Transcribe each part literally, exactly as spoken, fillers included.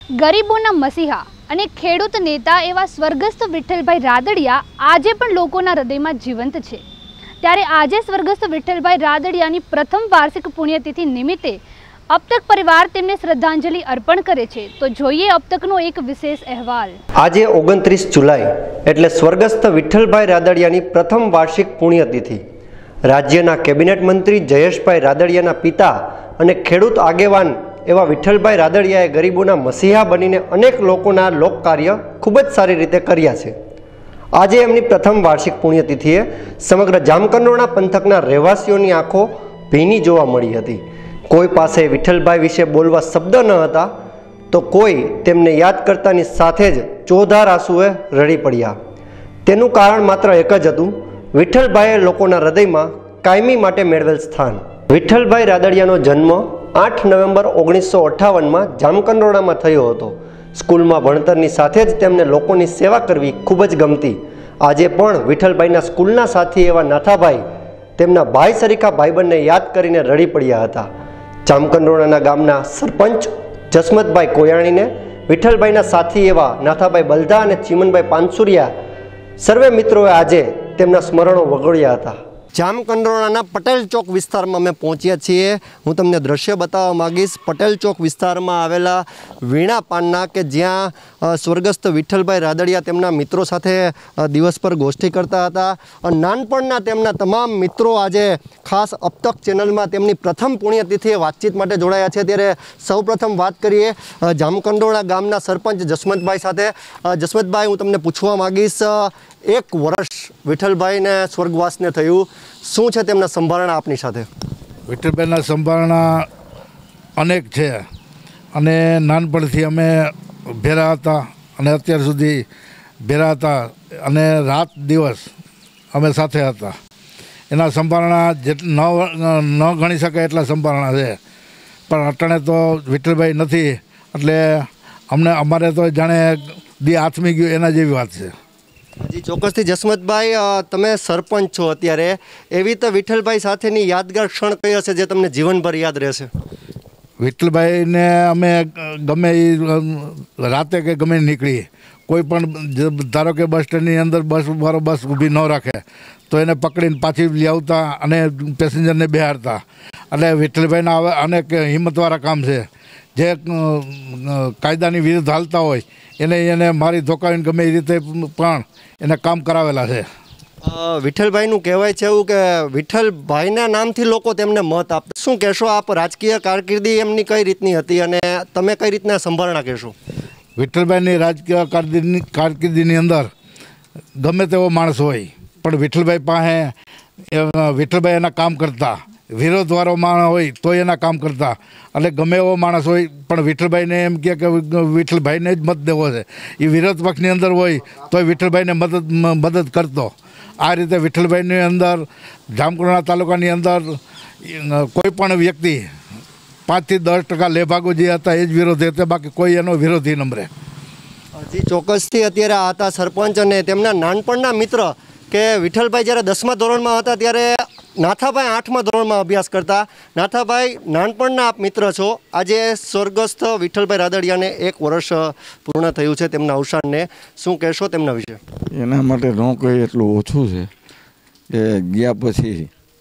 ગરીબોના મસીહા અને ખેડૂત નેતા એવા સ્વર્ગસ્થ વિઠ્ઠલભાઈ રાદડિયા આજે પણ લોકોના હૃદયમાં જીવંત છે। ત્યારે આજે સ્વર્ગસ્થ વિઠ્ઠલભાઈ રાદડિયાની પ્રથમ વાર્ષિક પુણ્યતિથિ નિમિત્તે અબતક પરિવાર તેમને શ્રદ્ધાંજલિ અર્પણ કરે છે। તો જોઈએ અબતકનો એક વિશેષ અહેવાલ। આજે ઓગણત્રીસ જુલાઈ એટલે સ્વર્ગસ્થ વિઠ્ઠલભાઈ રાદડિયાની પ્રથમ વાર્ષિક પુણ્યતિથિ રાજ્યના કેબિનેટ મંત્રી જયેશભાઈ રાદડિયાના પિતા અને ખેડૂત આગેવાન એવા વિઠ્ઠલભાઈ રાદડિયાએ ગરીબોના મસીહા બનીને અનેક લોકોના લોક કાર્ય ખૂબ જ સારી રીતે કર્યા છે। આજે એમની પ્રથમ વાર્ષિક પુણ્યતિથિએ સમગ્ર જામકંડોરણા પંથકના રહેવાસીઓની આંખો ભીની જોવા મળી હતી। કોઈ પાસે વિઠ્ઠલભાઈ વિશે બોલવા શબ્દ ન હતા તો કોઈ તેમને યાદ કરતાની સાથે જ ચોધાર આંસુએ રડી પડ્યા। તેનું કારણ માત્ર એક જ હતું, વિઠ્ઠલભાઈએ લોકોના હૃદયમાં કાયમી માટે મેળવેલ સ્થાન। વિઠ્ઠલભાઈ રાદડિયાનો જન્મ આઠ નવેમ્બર ઓગણીસો અઠ્ઠાવનમાં જામકંડોરણામાં થયો હતો। સ્કૂલમાં ભણતરની સાથે જ તેમને લોકોની સેવા કરવી ખૂબ જ ગમતી। આજે પણ વિઠ્ઠલભાઈના સ્કૂલના સાથી એવા નાથાભાઈ તેમના ભાઈ સરીખા ભાઈબંધને યાદ કરીને રડી પડ્યા હતા। જામકંડોરણાના ગામના સરપંચ જસમતભાઈ કોયાણીને વિઠ્ઠલભાઈના સાથી એવા નાથાભાઈ બલધા અને ચીમનભાઈ પાનસુરિયા સર્વે મિત્રોએ આજે તેમના સ્મરણો વગોળ્યા હતા। જામકંડોરણાના પટેલ ચોક વિસ્તારમાં અમે પહોંચ્યા છીએ। હું તમને દ્રશ્ય બતાવવા માગીશ પટેલ ચોક વિસ્તારમાં આવેલા વીણા પાનના કે જ્યાં સ્વર્ગસ્થ વિઠ્ઠલભાઈ રાદડિયા તેમના મિત્રો સાથે દિવસ પર ગોષ્ઠી કરતા હતા। નાનપણના તેમના તમામ મિત્રો આજે ખાસ અબતક ચેનલમાં તેમની પ્રથમ પુણ્યતિથિએ વાતચીત માટે જોડાયા છે। ત્યારે સૌપ્રથમ વાત કરીએ જામકંડોરણા ગામના સરપંચ જસમતભાઈ સાથે। જસમતભાઈ, હું તમને પૂછવા માગીશ, એક વર્ષ વિઠ્ઠલભાઈને સ્વર્ગવાસને થયું, શું છે તેમના સંભારણા આપની સાથે? વિઠ્ઠલભાઈના સંભારણા અનેક છે અને નાનપણથી અમે ભેરા હતા અને અત્યાર સુધી ભેરા હતા અને રાત દિવસ અમે સાથે હતા। એના સંભારણા જે ન ન ગણી શકાય એટલા સંભારણા છે, પણ અટાણે તો વિઠ્ઠલભાઈ નથી એટલે અમને અમારે તો જાણે દી આથમી ગયું એના જેવી વાત છે। જી ચોક્કસથી જસમતભાઈ, તમે સરપંચ છો અત્યારે, એવી તો વિઠ્ઠલભાઈ સાથેની યાદગાર ક્ષણ કઈ હશે જે તમને જીવનભર યાદ રહેશે? વિઠ્ઠલભાઈને અમે ગમે એ રાતે કે ગમે નીકળી, કોઈ પણ ધારો કે બસ સ્ટેન્ડની અંદર બસ વાળો બસ ઊભી ન રાખે તો એને પકડીને પાછી લઈ આવતા અને પેસેન્જરને બેહાડતા। એટલે વિઠ્ઠલભાઈના હવે અનેક હિંમતવાળા કામ છે, જે કાયદાની વિરુદ્ધ હાલતા હોય એને એને મારી ધોકાવીને ગમે એ રીતે પણ એને કામ કરાવેલા છે। વિઠ્ઠલભાઈનું કહેવાય છે એવું કે વિઠ્ઠલભાઈના નામથી લોકો તેમને મત આપતા, શું કહેશો આપ? રાજકીય કારકિર્દી એમની કઈ રીતની હતી અને તમે કઈ રીતના સંભારણા કહેશો? વિઠ્ઠલભાઈની રાજકીય કારકિર્દી કારકિર્દીની અંદર ગમે તેવો માણસ હોય પણ વિઠ્ઠલભાઈ પાસે વિઠ્ઠલભાઈ એના કામ કરતા, વિરોધવાળો માણસ હોય તો એના કામ કરતા, એટલે ગમે એવો માણસ હોય પણ વિઠ્ઠલભાઈને એમ કહે કે વિઠ્ઠલભાઈને જ મત દેવો છે, એ વિરોધ પક્ષની અંદર હોય તો વિઠ્ઠલભાઈને મદદ મદદ કરતો। આ રીતે વિઠ્ઠલભાઈની અંદર જામકંડોરણા તાલુકાની અંદર કોઈ પણ વ્યક્તિ પાંચથી દસ ટકા લેભાગો જે હતા એ જ વિરોધી હતા, બાકી કોઈ એનો વિરોધી નંબરે। જી ચોક્કસથી અત્યારે આ હતા સરપંચ અને તેમના નાનપણના મિત્ર કે વિઠ્ઠલભાઈ જ્યારે દસમા ધોરણમાં હતા ત્યારે નાથાભાઈ આઠમા ધોરણમાં અભ્યાસ કરતા। નાથાભાઈ, નાનપણના આપ મિત્ર છો, આજે સ્વર્ગસ્થ વિઠ્ઠલભાઈ રાદડિયાને એક વર્ષ પૂર્ણ થયું છે તેમના અવસાનને, શું કહેશો તેમના વિશે? એના માટે ન કહી એટલું ઓછું છે કે ગયા પછી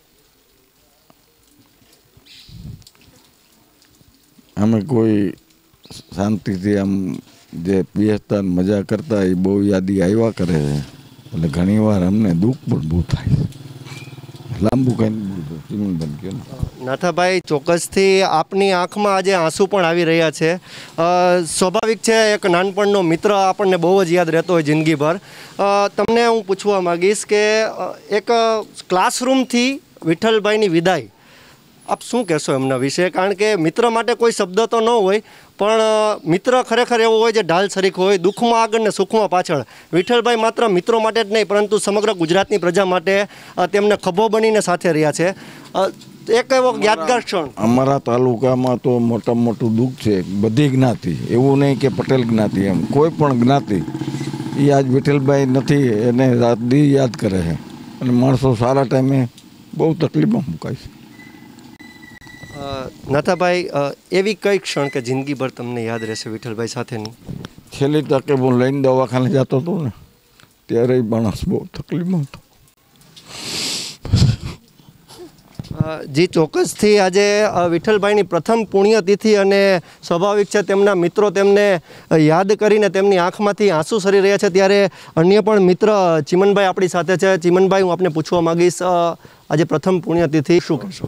અમે કોઈ શાંતિથી આમ જે બેસતા મજા કરતા એ બહુ યાદી આવ્યા કરે છે, એટલે ઘણી વાર અમને દુઃખ પણ બહુ થાય છે। લાંબુ કંઈ નાથાભાઈ, ચોક્કસથી આપની આંખમાં આજે આંસુ પણ આવી રહ્યા છે। સ્વાભાવિક છે, એક નાનપણનો મિત્ર આપણને બહુ જ યાદ રહેતો હોય જિંદગીભર। તમને હું પૂછવા માગીશ કે એક ક્લાસરૂમથી વિઠ્ઠલભાઈની વિદાય, આપ શું કહેશો એમના વિશે? કારણ કે મિત્ર માટે કોઈ શબ્દ તો ન હોય પણ મિત્ર ખરેખર એવો હોય જે ઢાલ શરીક હોય, દુઃખમાં આગળ ને સુખમાં પાછળ। વિઠ્ઠલભાઈ માત્ર મિત્રો માટે જ નહીં પરંતુ સમગ્ર ગુજરાતની પ્રજા માટે તેમને ખભો બનીને સાથે રહ્યા છે। એક એવો યાદગાર ક્ષણ અમારા તાલુકામાં તો મોટામાં મોટું દુઃખ છે, બધી જ્ઞાતિ, એવું નહીં કે પટેલ જ્ઞાતિ, એમ કોઈ પણ જ્ઞાતિ એ આજ વિઠ્ઠલભાઈ નથી એને રાત દી યાદ કરે છે અને માણસો સારા ટાઈમે બહુ તકલીફમાં મુકાય છે। નાથાભાઈ, એવી કઈ ક્ષણ કે જિંદગીભર તમને યાદ રહેશે વિઠ્ઠલભાઈ સાથેની? છેલ્લી તકે હું લઈને દવાખાને જતો હતો ને ત્યારે માણસ બહુ તકલીફમાં હતો. જી, ચોક્કસથી આજે વિઠ્ઠલભાઈની પ્રથમ પુણ્યતિથિ અને સ્વાભાવિક છે તેમના મિત્રો તેમને યાદ કરીને તેમની આંખમાંથી આંસુ સરી રહ્યા છે. ત્યારે અન્ય પણ મિત્ર ચિમનભાઈ આપણી સાથે છે. ચિમનભાઈ, હું આપને પૂછવા માગીશ, આજે પ્રથમ પુણ્યતિથિ શું કહેશો?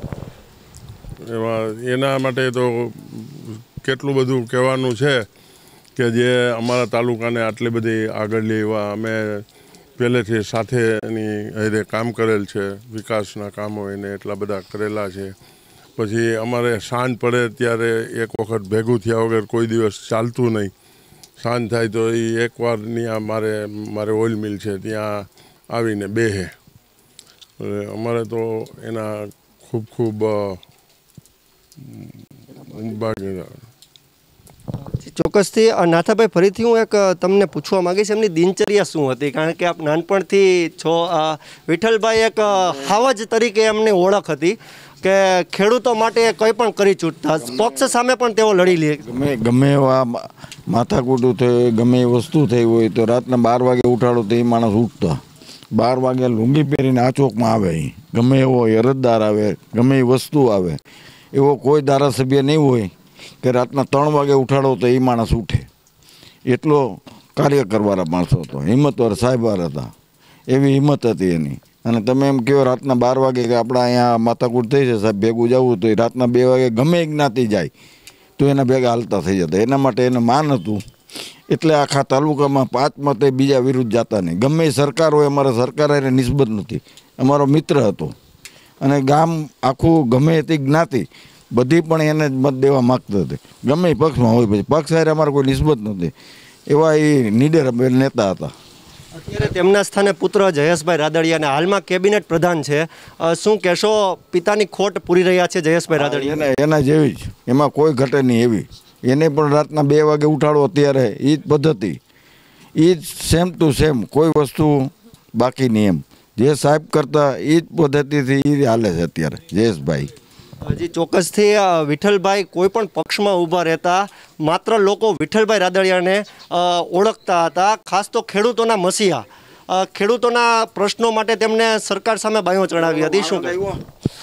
એમાં એના માટે તો કેટલું બધું કહેવાનું છે કે જે અમારા તાલુકાને આટલી બધી આગળ લેવા અમે પહેલેથી સાથેની હારે કામ કરેલ છે. વિકાસના કામો એને એટલા બધા કરેલા છે. પછી અમારે સાંજ પડે ત્યારે એક વખત ભેગું થયા વગર કોઈ દિવસ ચાલતું નહીં. સાંજ થાય તો એ એકવાર ત્યાં મારે મારે ઓઇલ મિલ છે ત્યાં આવીને બેહે. અમારે તો એના ખૂબ ખૂબ ચોક્કસથી નાથાભાઈ, ફરીથી હું એક તમને પૂછવા માંગીશ, એમની દિનચર્યા શું હતી? કારણ કે આપ નાનપણથી છો. વિઠ્ઠલભાઈ એક હાવજ તરીકે એમની ઓળખ હતી કે ખેડૂતો માટે કંઈ પણ કરી છૂટતા, પક્ષ સામે પણ તેઓ લડી લે. ગમે ગમે એવા માથાકૂટું થયું, ગમે એ વસ્તુ થઈ હોય તો રાતના બાર વાગે ઉઠાડો તો એ માણસ ઉઠતા. બાર વાગે લુંગી પહેરીને આ ચોકમાં આવે. ગમે એવો અરજદાર આવે, ગમે એ વસ્તુ આવે, એવો કોઈ ધારાસભ્ય નહીં હોય કે રાતના ત્રણ વાગે ઉઠાડો તો એ માણસ ઉઠે. એટલો કાર્ય કરવાના માણસો હતો, હિંમતવાર સાહેબાર હતા. એવી હિંમત હતી એની. અને તમે એમ કહો રાતના બાર વાગે કે આપણે અહીંયા માથાકૂટ થઈ છે સાહેબ ભેગું જવું તો રાતના બે વાગે ગમે એક જ્ઞાતિ જાય તો એના ભેગા હાલતા થઈ જતા. એના માટે એને માન હતું. એટલે આખા તાલુકામાં પાંચ મતે બીજા વિરુદ્ધ જતા નહીં. ગમે એ સરકાર હોય, અમારે સરકાર એને નિસ્બત નથી. અમારો મિત્ર હતો અને ગામ આખું ગમે તે જ્ઞાતિ બધી પણ એને જ મત દેવા માગતા હતી. ગમે એ પક્ષમાં હોય, પછી પક્ષ હારે અમારે કોઈ નિસ્બત નથી. એવા એ નીડર નેતા હતા. અત્યારે તેમના સ્થાને પુત્ર જયેશભાઈ રાદડિયા અને હાલમાં કેબિનેટ પ્રધાન છે. શું કહેશો, પિતાની ખોટ પૂરી રહ્યા છે જયેશભાઈ રાદડિયા? એને એના જેવી જ, એમાં કોઈ ઘટે નહીં એવી. એને પણ રાતના બે વાગે ઉઠાડો અત્યારે એ જ પદ્ધતિ, એ જ સેમ ટુ સેમ, કોઈ વસ્તુ બાકી નહીં. એમ જે સાહેબ કરતા એ જ પદ્ધતિથી એ હાલે છે અત્યારે જયેશભાઈ. હજી ચોક્કસથી વિઠ્ઠલભાઈ કોઈ પણ પક્ષમાં ઊભા રહેતા, માત્ર લોકો વિઠ્ઠલભાઈ રાદડિયાને ઓળખતા હતા. ખાસ તો ખેડૂતોના મસીહા, ખેડૂતોના પ્રશ્નો માટે તેમને સરકાર સામે બાયો ચડાવી હતી. શું કહેવું?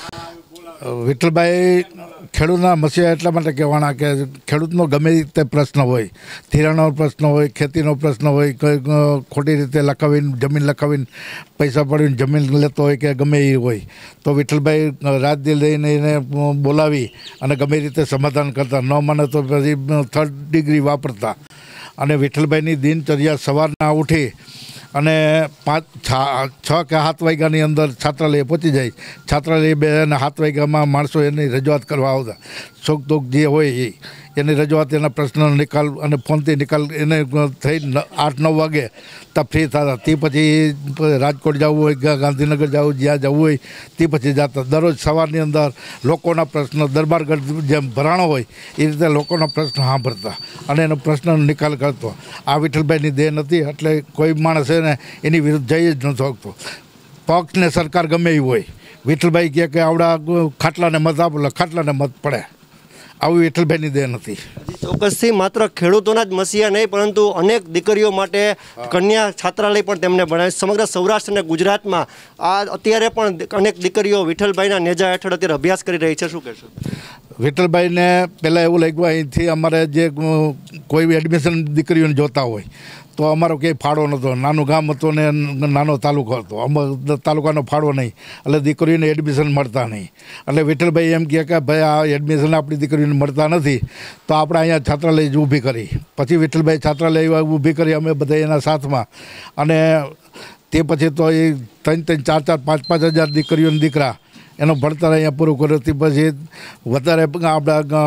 વિઠ્ઠલભાઈ ખેડૂતના મસીહા એટલા માટે કહેવાના કે ખેડૂતનો ગમે તે પ્રશ્ન હોય, ધિરાણનો પ્રશ્ન હોય, ખેતીનો પ્રશ્ન હોય, કોઈ ખોટી રીતે લખાવીને જમીન લખાવીને પૈસા પડીને જમીન લેતો હોય કે ગમે એ હોય તો વિઠ્ઠલભાઈ રાજદી લઈને એને બોલાવી અને ગમે રીતે સમાધાન કરતા. ન માને તો પછી થર્ડ ડિગ્રી વાપરતા. અને વિઠ્ઠલભાઈની દિનચર્યા સવારના ઉઠી અને પાંચ છ કે સાત વાગ્યાની અંદર છાત્રાલય પહોંચી જાય. છાત્રાલય બે અને સાત વાગ્યામાં માણસો એની રજૂઆત કરવા આવતા. શોખ દુઃખ જે હોય એ એની રજૂઆત, એના પ્રશ્નનો નિકાલ અને ફોનથી નિકાલ એને થઈ આઠ નવ વાગે તો ફ્રી થતા. તે પછી રાજકોટ જવું હોય કે ગાંધીનગર જવું, જ્યાં જવું હોય તે પછી જતા. દરરોજ સવારની અંદર લોકોના પ્રશ્નો દરબારગઢ જેમ ભરાણો હોય એ રીતે લોકોના પ્રશ્ન સાંભળતા અને એનો પ્રશ્નનો નિકાલ કરતો. આ વિઠ્ઠલભાઈની દેન હતી. એટલે કોઈ માણસ એને એની વિરુદ્ધ જઈ જ ન શકતો. પક્ષને સરકાર ગમે એ હોય, વિઠ્ઠલભાઈ કહે કે આવડા ખાટલાને મત આપો એટલે ખાટલાને મત પડે. આવી વિઠ્ઠલભાઈની દેન હતી. ચોક્કસથી માત્ર ખેડૂતોના જ મસીહા નહીં પરંતુ અનેક દીકરીઓ માટે કન્યા છાત્રાલય પણ તેમને ભણાવે. સમગ્ર સૌરાષ્ટ્ર અને ગુજરાતમાં આ અત્યારે પણ અનેક દીકરીઓ વિઠ્ઠલભાઈના નેજા હેઠળ અત્યારે અભ્યાસ કરી રહી છે. શું કહેશો? વિઠ્ઠલભાઈને પહેલાં એવું લાગ્યું અહીંથી અમારે જે કોઈ એડમિશન દીકરીઓને જોતા હોય તો અમારો કંઈ ફાળો નહોતો. નાનું ગામ હતું ને નાનો તાલુકો હતો, અમારો તાલુકાનો ફાળો નહીં, એટલે દીકરીઓને એડમિશન મળતા નહીં. એટલે વિઠ્ઠલભાઈ એમ કહે કે ભાઈ આ એડમિશન આપણી દીકરીઓને મળતા નથી તો આપણે અહીંયા છાત્રાલય જ ઊભી કરી. પછી વિઠ્ઠલભાઈ છાત્રાલય ઊભી કરી અમે બધા એના સાથમાં. અને તે પછી તો એ ત્રણ ત્રણ ચાર ચાર પાંચ પાંચ હજાર દીકરીઓને દીકરા એનો ભણતર અહીંયા પૂરું કર્યું. તે પછી વધારે આપણા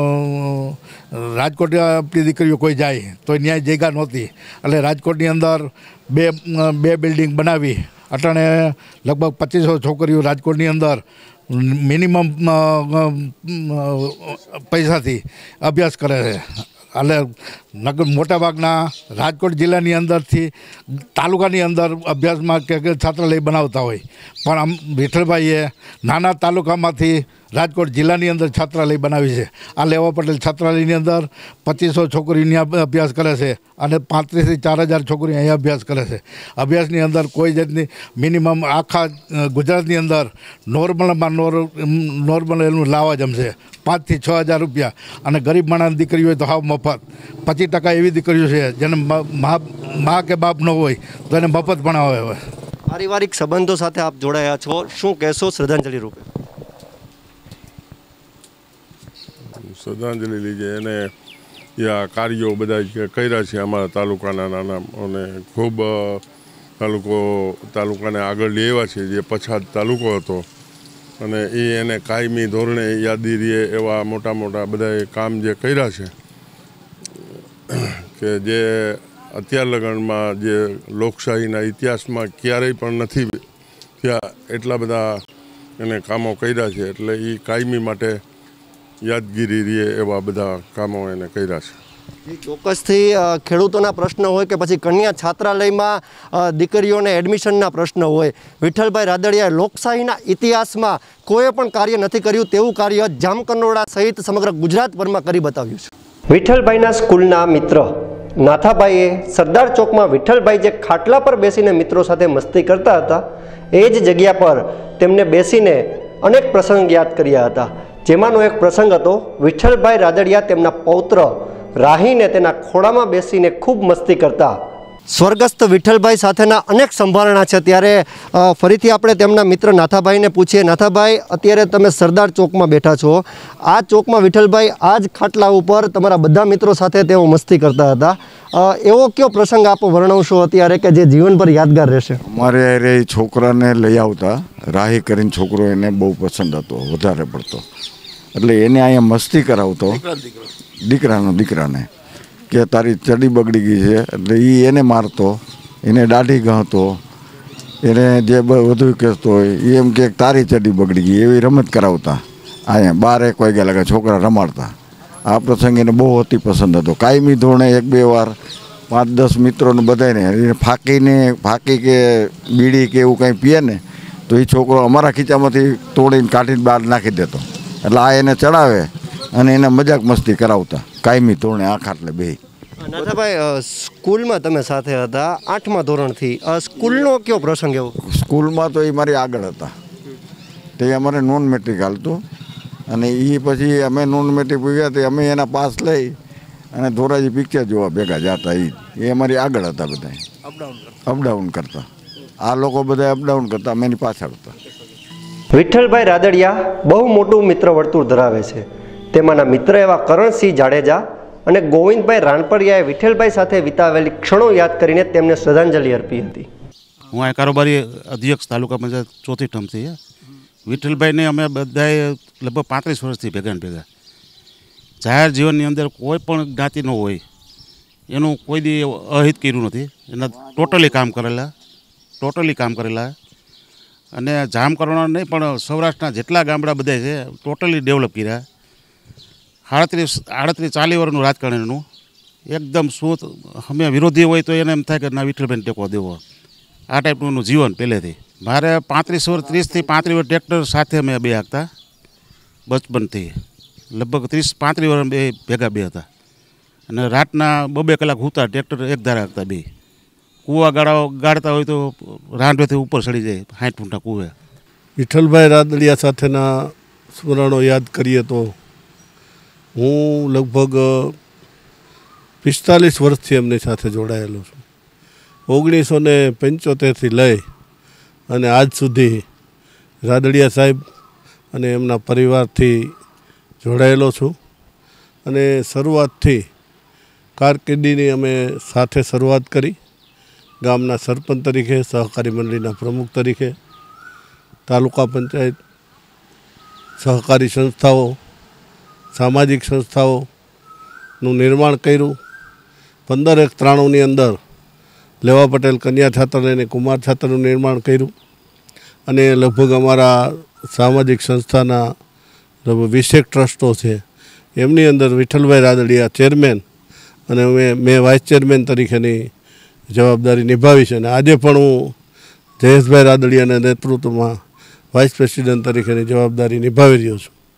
રાજકોટ આપણી દીકરીઓ કોઈ જાય તો ન્યાય જગ્યા નહોતી. એટલે રાજકોટની અંદર બે બે બિલ્ડિંગ બનાવી. અટાણે લગભગ પચીસો છોકરીઓ રાજકોટની અંદર મિનિમમ પૈસાથી અભ્યાસ કરે છે. એટલે નગર મોટાભાગના રાજકોટ જિલ્લાની અંદરથી તાલુકાની અંદર અભ્યાસમાં કે છાત્રાલય બનાવતા હોય પણ આમ વિઠ્ઠલભાઈએ નાના તાલુકામાંથી રાજકોટ જિલ્લાની અંદર છાત્રાલય બનાવી છે। આ લેવા પટેલ છાત્રાલયની અંદર પચીસો છોકરીઓ અભ્યાસ કરે છે અને પાંત્રીસથી ચાર હજાર છોકરીઓ અહીંયા અભ્યાસ કરે છે। અભ્યાસની અંદર કોઈ જાતની મિનિમમ આખા ગુજરાતની અંદર નોર્મલમાં નોર નોર્મલ એનું લાવાજમ છે પાંચથી છ હજાર રૂપિયા, અને ગરીબ માણસની દીકરી હોય તો હાવ મફત। પચીસ ટકા એવી દીકરીઓ છે જેને મા મા કે બાપ ન હોય તો એને મફત ભણાવે હોય। પારિવારિક સંબંધો સાથે આપ જોડાયા છો, શું કહેશો શ્રદ્ધાંજલિ રૂપે? શ્રદ્ધાંજલિ લીજે એને આ કાર્યો બધા કર્યા છે અમારા તાલુકાના નાના, અને ખૂબ તાલુકો તાલુકાને આગળ લેવા છે, જે પછાત તાલુકો હતો અને એ એને કાયમી ધોરણે યાદી રહે એવા મોટા મોટા બધા કામ જે કર્યા છે કે જે અત્યાર લગનમાં જે લોકશાહીના ઇતિહાસમાં ક્યારેય પણ નથી થયા એટલા બધા એને કામો કર્યા છે। એટલે એ કાયમી માટે યાદગીરી રહે એવા બધા કામો એને કર્યા છે। ચોક્કસથી ખેડૂતોના પ્રશ્ન હોય કે પછી કન્યા છાત્રાલયમાં દીકરીઓને એડમિશનના પ્રશ્ન હોય, વિઠ્ઠલભાઈ રાદડિયાએ લોકશાહીના ઇતિહાસમાં કોઈ પણ કાર્ય નથી કર્યું તેવું કાર્ય જામકંડોળા સહિત સમગ્ર ગુજરાતભરમાં કરી બતાવ્યું છે। વિઠ્ઠલભાઈના સ્કૂલના મિત્ર નાથાભાઈએ સરદાર ચોકમાં વિઠ્ઠલભાઈ જે ખાટલા પર બેસીને મિત્રો સાથે મસ્તી કરતા હતા એ જ જગ્યા પર તેમને બેસીને અનેક પ્રસંગ યાદ કર્યા હતા, જેમાંનો એક પ્રસંગ હતો વિઠ્ઠલભાઈ રાદડિયા તેમના પૌત્ર રાહીને તેના ખોળામાં બેસીને ખૂબ મસ્તી કરતા। સ્વર્ગસ્થ વિઠ્ઠલભાઈ સાથેના અનેક સંભારણા છે, ત્યારે ફરીથી આપણે તેમના મિત્ર નાથાભાઈને પૂછીએ। નાથાભાઈ, અત્યારે તમે સરદાર ચોકમાં બેઠા છો, આ ચોકમાં વિઠ્ઠલભાઈ આ જ ખાટલા ઉપર તમારા બધા મિત્રો સાથે તેઓ મસ્તી કરતા હતા, એવો કયો પ્રસંગ આપ વર્ણવશો અત્યારે કે જે જીવનભર યાદગાર રહેશે? અમારે અરે છોકરાને લઈ આવતા, રાહી કરીને છોકરો એને બહુ પસંદ હતો વધારે પડતો, એટલે એને અહીંયા મસ્તી કરાવતો દીકરાનો દીકરાને કે તારી ચડી બગડી ગઈ છે, એટલે એ એને મારતો, એને દાઢી ગણતો, એને જે વધુ કહેતો હોય એ એમ કે તારી ચડી બગડી ગઈ, એવી રમત કરાવતા। અહીંયા બાર એક વાગ્યા લાગે છોકરા રમાડતા। આ પ્રસંગ એને બહુ અતિ પસંદ હતો। કાયમી ધોરણે એક બે વાર પાંચ દસ મિત્રોને બધાને ફાંકીને ફાંકી કે બીડી કે એવું કંઈ પીએ ને તો એ છોકરો અમારા ખીચામાંથી તોડીને કાઢીને બહાર નાખી દેતો, એટલે આ એને ચડાવે અને એને મજાક મસ્તી કરાવતા કાયમી ધોરણે આ ખાટલે બે। નાથાભાઈ, સ્કૂલમાં તમે સાથે હતા આઠમા ધોરણથી, સ્કૂલનો કયો પ્રસંગ એવો? સ્કૂલમાં તો એ મારી આગળ હતા, તે અમારે નોન મેટ્રિક હાલતું, અને એ પછી અમે નોન મેટ્રિક ગયા તો અમે એના પાસ લઈ અને ધોરાજી પિક્ચર જોવા ભેગા જતા। એ એ અમારી આગળ હતા, બધા અપડાઉન કરતા, આ લોકો બધા અપડાઉન કરતા, અમે એની પાછળ હતા। વિઠ્ઠલભાઈ રાદડિયા બહુ મોટું મિત્ર વર્તુળ ધરાવે છે। તેમાંના મિત્ર એવા કરણસિંહ જાડેજા અને ગોવિંદભાઈ રાણપરિયાએ વિઠ્ઠલભાઈ સાથે વિતાવેલી ક્ષણો યાદ કરીને તેમને શ્રદ્ધાંજલિ અર્પી હતી। હું આ કારોબારી અધ્યક્ષ તાલુકા પંચાયત ચોથી ટર્મથી વિઠ્ઠલભાઈને અમે બધાએ લગભગ પાંત્રીસ વર્ષથી ભેગા ને ભેગા જાહેર જીવનની અંદર કોઈ પણ જ્ઞાતિનો હોય એનું કોઈ દી અહિત કર્યું નથી, એના ટોટલી કામ કરેલા ટોટલી કામ કરેલા અને જામ કરવાના નહીં પણ સૌરાષ્ટ્રના જેટલા ગામડા બધા છે ટોટલી ડેવલપ કર્યા। આડત્રીસ આડત્રીસ ચાલીસ વર્ષનું રાજકારણીનું એકદમ શું અમે વિરોધી હોય તો એને એમ થાય કે ના વિઠ્ઠલભાઈને ટેકો દેવો, આ ટાઈપનું એનું જીવન પહેલેથી। મારે પાંત્રીસ વર્ષ ત્રીસથી પાંત્રીસ વર્ષ ટ્રેક્ટર સાથે અમે બે હાંકતા બચપનથી, લગભગ ત્રીસ પાંત્રીસ વર્ષ બે ભેગા બે હતા, અને રાતના બબે કલાક હુતા ટ્રેક્ટર એક ધારા હાંકતા બે, કૂવા ગાળા ગાળતા હોય તો રાંડવેથી ઉપર ચડી જાય સાઠ ફૂટના કૂવે। વિઠ્ઠલભાઈ રાદડિયા સાથેના સ્મરણો યાદ કરીએ તો હું લગભગ પિસ્તાલીસ વર્ષથી એમની સાથે જોડાયેલો છું। ઓગણીસો ને પંચોતેરથી લઈ અને આજ સુધી રાદડિયા સાહેબ અને એમના પરિવારથી જોડાયેલો છું, અને શરૂઆતથી કારકિર્દીની અમે સાથે શરૂઆત કરી। ગામના સરપંચ તરીકે, સહકારી મંડળીના પ્રમુખ તરીકે, તાલુકા પંચાયત, સહકારી સંસ્થાઓ, સામાજિક સંસ્થાઓનું નિર્માણ કર્યું। પંદર એક ત્રાણુંની અંદર લેવા પટેલ કન્યા છાત્રાલય અને કુમાર છાત્રનું નિર્માણ કર્યું, અને લગભગ અમારા સામાજિક સંસ્થાના લગભગ વીસેક ટ્રસ્ટો છે, એમની અંદર વિઠ્ઠલભાઈ રાદડિયા ચેરમેન અને મેં મેં વાઇસ ચેરમેન તરીકેની જવાબદારી નિભાવી છે, અને આજે પણ હું જયેશભાઈ રાદડિયાના નેતૃત્વમાં વાઇસ પ્રેસિડેન્ટ તરીકેની જવાબદારી નિભાવી રહ્યો છું।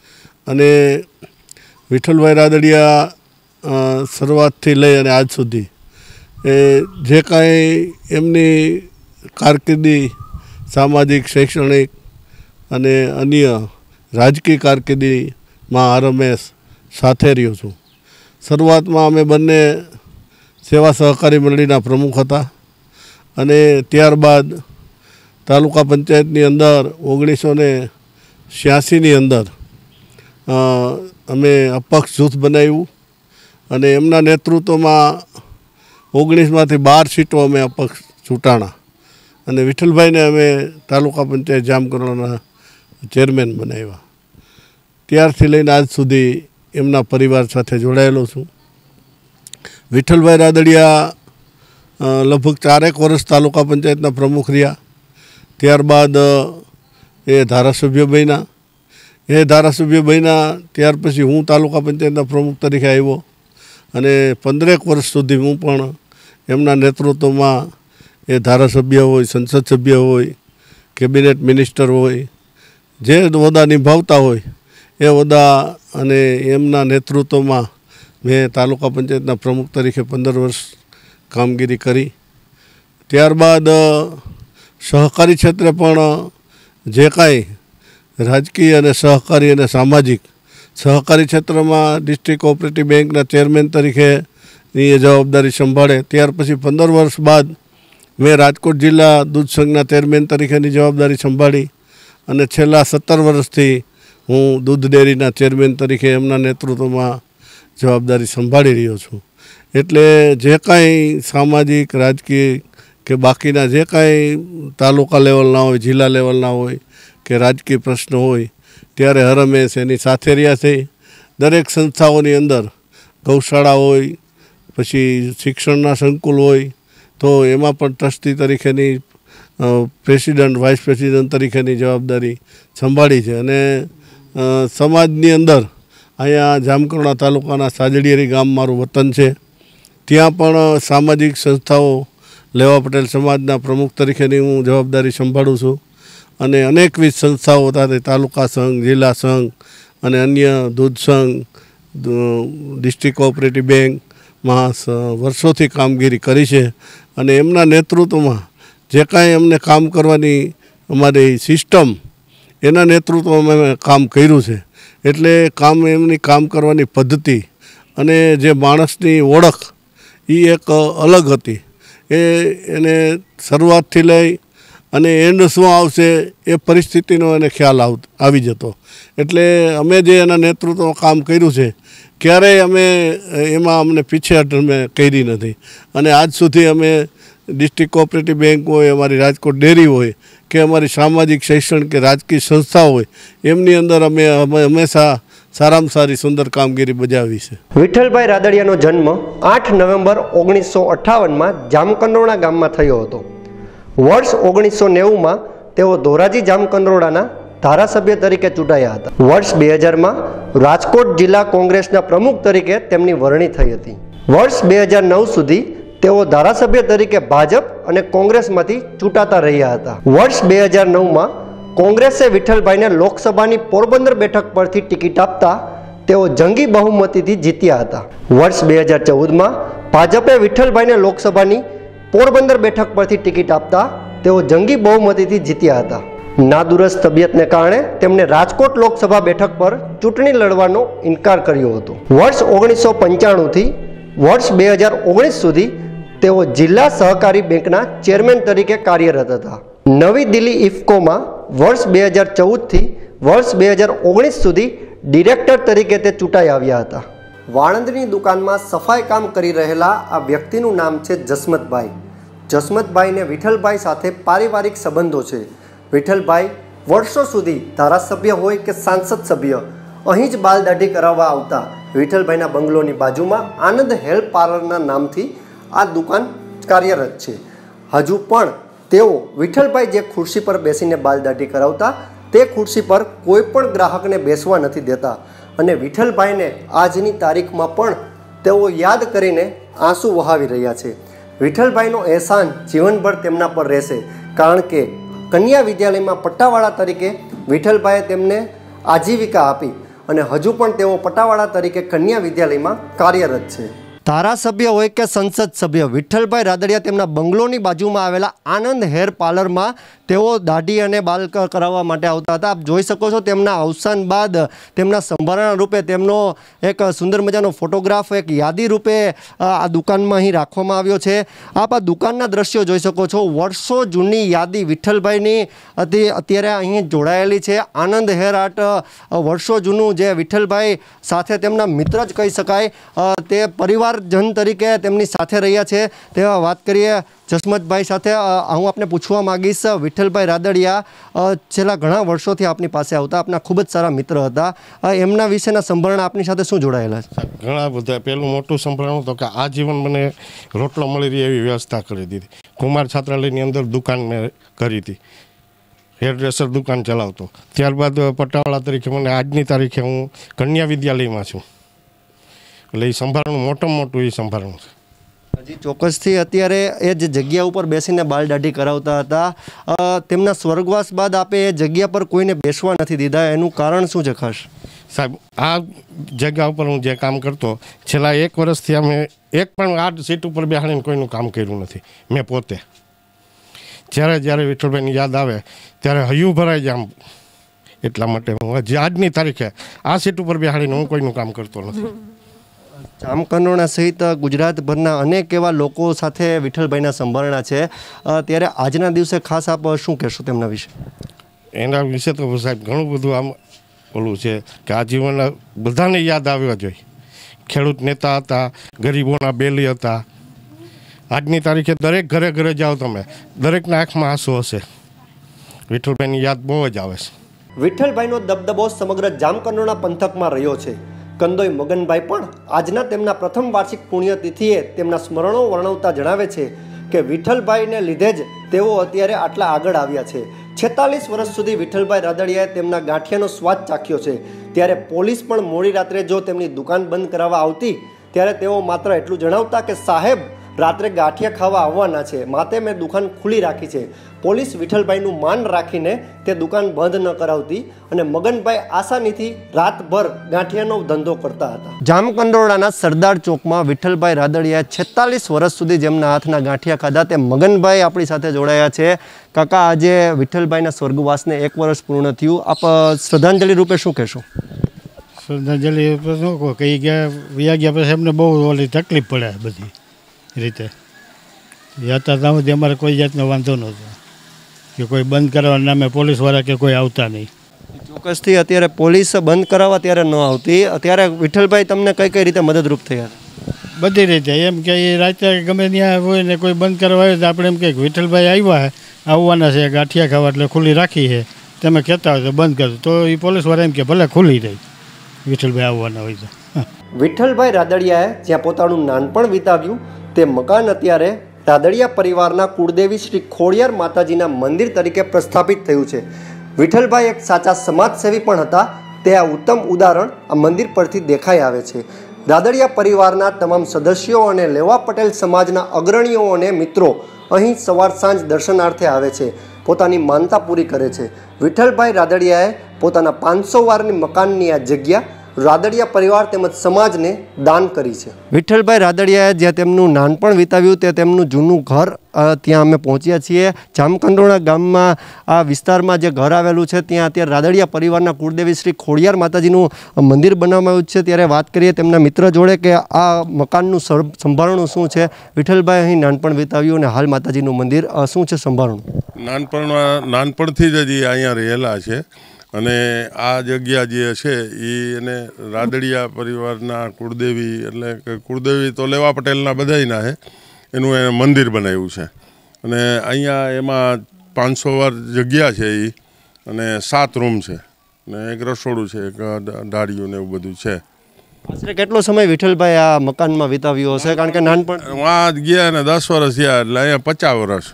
અને વિઠ્ઠલભાઈ રાદડિયા શરૂઆતથી લઈ અને આજ સુધી એ જે કાંઈ એમની કારકિર્દી સામાજિક શૈક્ષણિક અને અન્ય રાજકીય કારકિર્દીમાં આ રમેશ સાથે રહ્યો છું. શરૂઆતમાં અમે બંને સેવા સહકારી મંડળીના પ્રમુખ હતા અને ત્યારબાદ તાલુકા પંચાયતની અંદર ઓગણીસો ને છ્યાસીની અંદર અમે અપક્ષ જૂથ બનાવ્યું અને એમના નેતૃત્વમાં ઓગણીસમાંથી બાર સીટો અમે અપક્ષ ચૂંટાણા અને વિઠ્ઠલભાઈને અમે તાલુકા પંચાયત જામકંડોળાના ચેરમેન બનાવ્યા. ત્યારથી લઈને આજ સુધી એમના પરિવાર સાથે જોડાયેલો છું. વિઠ્ઠલભાઈ રાદડિયા લગભગ ચારેક વર્ષ તાલુકા પંચાયતના પ્રમુખ રહ્યા. ત્યારબાદ એ ધારાસભ્ય બન્યા. એ ધારાસભ્ય બન્યા ત્યાર પછી હું તાલુકા પંચાયતના પ્રમુખ તરીકે આવ્યો અને પંદરેક વર્ષ સુધી હું પણ એમના નેતૃત્વમાં એ ધારાસભ્ય હોય, સંસદ સભ્ય હોય, કેબિનેટ મિનિસ્ટર હોય, જે હોદ્દા નિભાવતા હોય એ હોદ્દા અને એમના નેતૃત્વમાં મેં તાલુકા પંચાયતના પ્રમુખ તરીકે પંદર વર્ષ કામગીરી કરી. ત્યારબાદ સહકારી ક્ષેત્રે પણ જે કાંઈ રાજકીય અને સહકારી અને સામાજિક સહકારી ક્ષેત્રમાં ડિસ્ટ્રિક્ટ કોઓપરેટિવ બેંકના ચેરમેન તરીકેની એ જવાબદારી સંભાળે. ત્યાર પછી પંદર વર્ષ બાદ મેં રાજકોટ જિલ્લા દૂધ સંઘના ચેરમેન તરીકેની જવાબદારી સંભાળી અને છેલ્લા સત્તર વર્ષથી હું દૂધ ડેરીના ચેરમેન તરીકે એમના નેતૃત્વમાં જવાબદારી સંભાળી રહ્યો છું. એટલે જે કાંઈ સામાજિક રાજકીય કે બાકીના જે કાંઈ તાલુકા લેવલના હોય, જિલ્લા લેવલના હોય કે રાજકીય પ્રશ્નો હોય ત્યારે હરમેશ એની સાથે રહ્યા છે. દરેક સંસ્થાઓની અંદર ગૌશાળા હોય, પછી શિક્ષણના સંકુલ હોય તો એમાં પણ ટ્રસ્ટી તરીકેની પ્રેસિડન્ટ વાઇસ પ્રેસિડન્ટ તરીકેની જવાબદારી સંભાળી છે. અને સમાજની અંદર અહીંયા જામકંડોળા તાલુકાના સાજડિયારી ગામ મારું વતન છે. ત્યાં પણ સામાજિક સંસ્થાઓ લેવા પટેલ સમાજના પ્રમુખ તરીકેની હું જવાબદારી સંભાળું છું અને અનેકવિધ સંસ્થાઓ સાથે તાલુકા સંઘ, જિલ્લા સંઘ અને અન્ય દૂધ સંઘ, ડિસ્ટ્રિક્ટ કોઓપરેટિવ બેંકમાં વર્ષોથી કામગીરી કરી છે અને એમના નેતૃત્વમાં જે કાંઈ અમને કામ કરવાની અમારી સિસ્ટમ એના નેતૃત્વમાં અમે કામ કર્યું છે. એટલે કામ એમની કામ કરવાની પદ્ધતિ અને જે માણસની ઓળખ એ એક અલગ હતી. એ એને શરૂઆતથી લઈ અને એન્ડ શું આવશે એ પરિસ્થિતિનો એને ખ્યાલ આવ આવી જતો. એટલે અમે જે એના નેતૃત્વમાં કામ કર્યું છે ક્યારેય અમે એમાં અમને પીછેહટ અમે કરી નથી અને આજ સુધી અમે ડિસ્ટ્રિક્ટ કોઓપરેટિવ બેંક હોય, અમારી રાજકોટ ડેરી હોય કે અમારી સામાજિક શૈક્ષણિક કે રાજકીય સંસ્થા હોય એમની અંદર અમે હંમેશા સારામાં સારી સુંદર કામગીરી બજાવી છે. વિઠ્ઠલભાઈ રાદડિયાનો જન્મ આઠ નવેમ્બર ઓગણીસો અઠ્ઠાવનમાં જામકંડોળા ગામમાં થયો હતો. વર્ષ ઓગણીસો નેવુંમાં તેઓ ધોરાજી જામકંડોળાના ધારાસભ્ય તરીકે ચૂંટાયા હતા. વર્ષ બે હજારમાં રાજકોટ જિલ્લા કોંગ્રેસના પ્રમુખ તરીકે તેમની વરણી થઈ હતી. વર્ષ બે હજાર નવ સુધી તેઓ ધારાસભ્ય તરીકે ભાજપ અને કોંગ્રેસમાંથી ચૂંટાતા રહ્યા હતા. વર્ષ બે હજાર નવમાં કોંગ્રેસે વિઠ્ઠલભાઈને લોકસભાની પોરબંદર બેઠક પરથી ટિકિટ આપતા તેઓ જંગી બહુમતીથી જીત્યા હતા. વર્ષ બે હજાર ચૌદમાં ભાજપે વિઠ્ઠલભાઈને લોકસભાની પોરબંદર બેઠક પરથી ટિકિટ આપતા તેઓ જંગી બહુમતીથી જીત્યા હતા. નાદુરસ્ત તબિયતને કારણે તેમણે રાજકોટ લોકસભા બેઠક પર ચૂંટણી લડવાનો ઇનકાર કર્યો હતો. વર્ષ ઓગણીસો પંચાણુંથી વર્ષ બે હજાર ઓગણીસ સુધી તેઓ જિલ્લા સહકારી બેંકના ચેરમેન તરીકે કાર્યરત હતા. નવી દિલ્હી ઇફકોમાં વર્ષ બે હજાર ચૌદથી વર્ષ બે હજાર ઓગણીસ સુધી ડિરેક્ટર તરીકે તે ચૂંટાઈ આવ્યા હતા. વાળંદની દુકાનમાં સફાઈ કામ કરી રહેલા આ વ્યક્તિનું નામ છે જસમતભાઈ. જસમતભાઈને વિઠ્ઠલભાઈ સાથે પારિવારિક સંબંધો છે. વિઠ્ઠલભાઈ વર્ષો સુધી ધારાસભ્ય હોય કે સાંસદ સભ્ય અહીં જ બાલ દાઢી કરાવવા આવતા. વિઠ્ઠલભાઈના બંગલોની બાજુમાં આનંદ હેર પાર્લરના નામથી આ દુકાન કાર્યરત છે. હજુ પણ તેઓ વિઠ્ઠલભાઈ જે ખુરશી પર બેસીને બાલ દાઢી કરાવતા તે ખુરશી પર કોઈ પણ ગ્રાહકને બેસવા નથી દેતા અને વિઠ્ઠલભાઈને આજની તારીખમાં પણ તેઓ યાદ કરીને આંસુ વહાવી રહ્યા છે. વિઠ્ઠલભાઈનો અહેસાન જીવનભર તેમના પર રહેશે, કારણ કે કન્યા વિદ્યાલયમાં પટ્ટાવાળા તરીકે વિઠ્ઠલભાઈએ તેમને આજીવિકા આપી અને હજુ પણ તેઓ પટાવાળા તરીકે કન્યા વિદ્યાલયમાં કાર્યરત છે. ધારાસભ્ય હોય કે સંસદ સભ્ય, વિઠ્ઠલભાઈ રાદડિયા તેમના બંગલોની બાજુમાં આવેલા આનંદ હેર પાર્લરમાં તેઓ દાઢી અને બાલ કરાવવા માટે આવતા હતા. આપ જોઈ શકો છો તેમના અવસાન બાદ તેમના સંભારણા રૂપે તેમનો એક સુંદર મજાનો ફોટોગ્રાફ એક યાદી રૂપે આ દુકાનમાં અહીં રાખવામાં આવ્યો છે. આપ આ દુકાનના દ્રશ્યો જોઈ શકો છો. વર્ષો જૂની યાદી વિઠ્ઠલભાઈની અત્યારે અહીં જોડાયેલી છે. આનંદ હેર આર્ટ વર્ષો જૂનું જે વિઠ્ઠલભાઈ સાથે તેમના મિત્ર જ કહી શકાય, તે પરિવારજન તરીકે તેમની સાથે રહ્યા છે તેવા વાત કરીએ જસમતભાઈ સાથે. હું આપને પૂછવા માગીશ, વિઠ્ઠલભાઈ રાદડિયા છેલ્લા ઘણા વર્ષોથી આપની પાસે આવતા, આપના ખૂબ જ સારા મિત્ર હતા. એમના વિશેના સંભારણા આપની સાથે શું જોડાયેલા છે? ઘણા બધા. પહેલું મોટું સંભારણું તો કે આજીવન મને રોટલો મળી રહે એવી વ્યવસ્થા કરી દીધી. કુમાર છાત્રાલયની અંદર દુકાન મેં કરી હતી, હેરડ્રેસર દુકાન ચલાવતો. ત્યારબાદ પટાવાળા તરીકે મને આજની તારીખે હું કન્યા વિદ્યાલયમાં છું. એટલે એ સંભારણું મોટામાં મોટું એ સંભારણું છે. હજી ચોક્કસથી અત્યારે એ જે જગ્યા ઉપર બેસીને બાલ દાઢી કરાવતા હતા, તેમના સ્વર્ગવાસ બાદ આપે એ જગ્યા પર કોઈને બેસવા નથી દીધા, એનું કારણ શું છે ખાસ? સાહેબ, આ જગ્યા ઉપર હું જે કામ કરતો છેલ્લા એક વર્ષથી અમે એક પણ આ સીટ ઉપર બેહાડીને કોઈનું કામ કર્યું નથી. મેં પોતે જ્યારે જ્યારે વિઠ્ઠલભાઈની યાદ આવે ત્યારે હૈયું ભરાઈ જાય આમ. એટલા માટે હું હજી આજની તારીખે આ સીટ ઉપર બેહાડીને હું કોઈનું કામ કરતો નથી. જામકંડોરણા સહિત ગુજરાતભરના અનેક એવા લોકો સાથે વિઠ્ઠલભાઈના સંભારણા છે, ત્યારે આજના દિવસે ખાસ આપ શું કહેશો તેમના વિશે? એના વિશે તો સાહેબ ઘણું બધું આમ ઓલું છે કે આજીવન બધાને યાદ આવ્યા જોઈએ. ખેડૂત નેતા હતા, ગરીબોના બેલી હતા. આજની તારીખે દરેક ઘરે ઘરે જાઓ તમે, દરેકના આંખમાં આંસુ હશે. વિઠ્ઠલભાઈની યાદ બહુ જ આવે છે. વિઠ્ઠલભાઈનો દબદબો સમગ્ર જામકંડોરણા પંથકમાં રહ્યો છે. કંદોઈ મગનભાઈ પણ આજના તેમના પ્રથમ વાર્ષિક પુણ્યતિથિએ તેમના સ્મરણો વર્ણવતા જણાવે છે કે વિઠ્ઠલભાઈને લીધે જ તેઓ અત્યારે આટલા આગળ આવ્યા છે. છેતાલીસ વર્ષ સુધી વિઠ્ઠલભાઈ રાદડિયાએ તેમના ગાંઠિયાનો સ્વાદ ચાખ્યો છે. ત્યારે પોલીસ પણ મોડી રાત્રે જો તેમની દુકાન બંધ કરાવવા આવતી ત્યારે તેઓ માત્ર એટલું જણાવતા કે સાહેબ રાત્રે ગાંઠિયા ખાવા આવવાના છે, માટે મેં દુકાન ખુલ્લી રાખી છે. પોલીસ વિઠ્ઠલભાઈનું માન રાખીને તે દુકાન બંધ ન કરાવતી અને મગનભાઈ આસાનીથી રાતભર ગાંઠિયાનો ધંધો કરતા હતા. જામકંડોરણાના સરદાર ચોકમાં વિઠ્ઠલભાઈ રાદડિયાએ છેતાલીસ વર્ષ સુધી જેમના હાથના ગાંઠિયા ખાધા તે મગનભાઈ આપણી સાથે જોડાયા છે. કાકા, આજે વિઠ્ઠલભાઈના સ્વર્ગવાસને એક વર્ષ પૂર્ણ થયું, આપ શ્રદ્ધાંજલિ રૂપે શું કહેશો? શ્રદ્ધાંજલિ શું કહો, કહી ગયા વ્યા ગયા પછી એમને બહુ ઓલી તકલીફ પડે બધી રીતે. યાત્રા સુધી અમારે કોઈ જાતનો વાંધો નહોતો કે કોઈ બંધ કરવાના નામે પોલીસવાળા કે કોઈ આવતા નહીં. ચોક્કસથી અત્યારે પોલીસ બંધ કરાવવા ત્યારે ન આવતી. અત્યારે વિઠ્ઠલભાઈ તમને કઈ કઈ રીતે મદદરૂપ થયા? બધી રીતે. એમ કે એ રાત્રે ગમે ત્યાં હોય ને કોઈ બંધ કરવા આવે તો આપણે એમ કે વિઠ્ઠલભાઈ આવ્યા છે, આવવાના છે, ગાંઠિયા ખાવા એટલે ખુલ્લી રાખી છે, તમે કહેતા હોય તો બંધ કરો, તો એ પોલીસવાળા એમ કે ભલે ખુલ્લી રહી, વિઠ્ઠલભાઈ આવવાના હોય તો. વિઠ્ઠલભાઈ રાદડિયાએ જ્યાં પોતાનું નાનપણ વિતાવ્યું તે મકાન અત્યારે રાદડિયા પરિવારના કુળદેવી શ્રી ખોડિયાર માતાજીના મંદિર તરીકે પ્રસ્થાપિત થયું છે. વિઠ્ઠલભાઈ એક સાચા સમાજસેવી પણ હતા, તે આ ઉત્તમ ઉદાહરણ આ મંદિર પરથી દેખાઈ આવે છે. રાદડિયા પરિવારના તમામ સદસ્યો અને લેવા પટેલ સમાજના અગ્રણીઓ અને મિત્રો અહીં સવાર સાંજ દર્શનાર્થે આવે છે, પોતાની માનતા પૂરી કરે છે. વિઠ્ઠલભાઈ રાદડિયાએ પોતાના પાંચસો વારની મકાનની આ જગ્યા રાદડિયા પરિવાર તેમજ સમાજને દાન કરી છે. વિઠ્ઠલભાઈ રાદડિયાએ જ્યાં તેમનું નાનપણ વિતાવ્યું તે તેમનું જૂનું ઘર, ત્યાં અમે પહોંચ્યા છીએ. જામકંડોરણા ગામમાં આ વિસ્તારમાં જે ઘર આવેલું છે ત્યાં અત્યારે રાદડિયા પરિવારના કુળદેવી શ્રી ખોડિયાર માતાજીનું મંદિર બનાવવામાં આવ્યું છે. ત્યારે વાત કરીએ તેમના મિત્ર જોડે કે આ મકાનનું સંભાળણું શું છે. વિઠ્ઠલભાઈ અહીં નાનપણ વિતાવ્યું અને હાલ માતાજીનું મંદિર શું છે સંભાળણું? નાનપણમાં નાનપણથી જ હજી અહીંયા રહેલા છે અને આ જગ્યા જે છે એ એને રાદડિયા પરિવારના કુળદેવી એટલે કે કુળદેવી તો લેવા પટેલના બધાયના છે, એનું એને મંદિર બનાવ્યું છે. અને અહીંયા એમાં પાંચસો વાર જગ્યા છે એ, અને સાત રૂમ છે ને એક રસોડું છે, એક ડાળીયું ને એવું બધું છે. આશરે કેટલો સમય વિઠ્ઠલભાઈ આ મકાનમાં વિતાવ્યો હશે? કારણ કે નાનપણ વાં ગયા ને દસ વર્ષ થયા એટલે અહીંયા પચાસ વર્ષ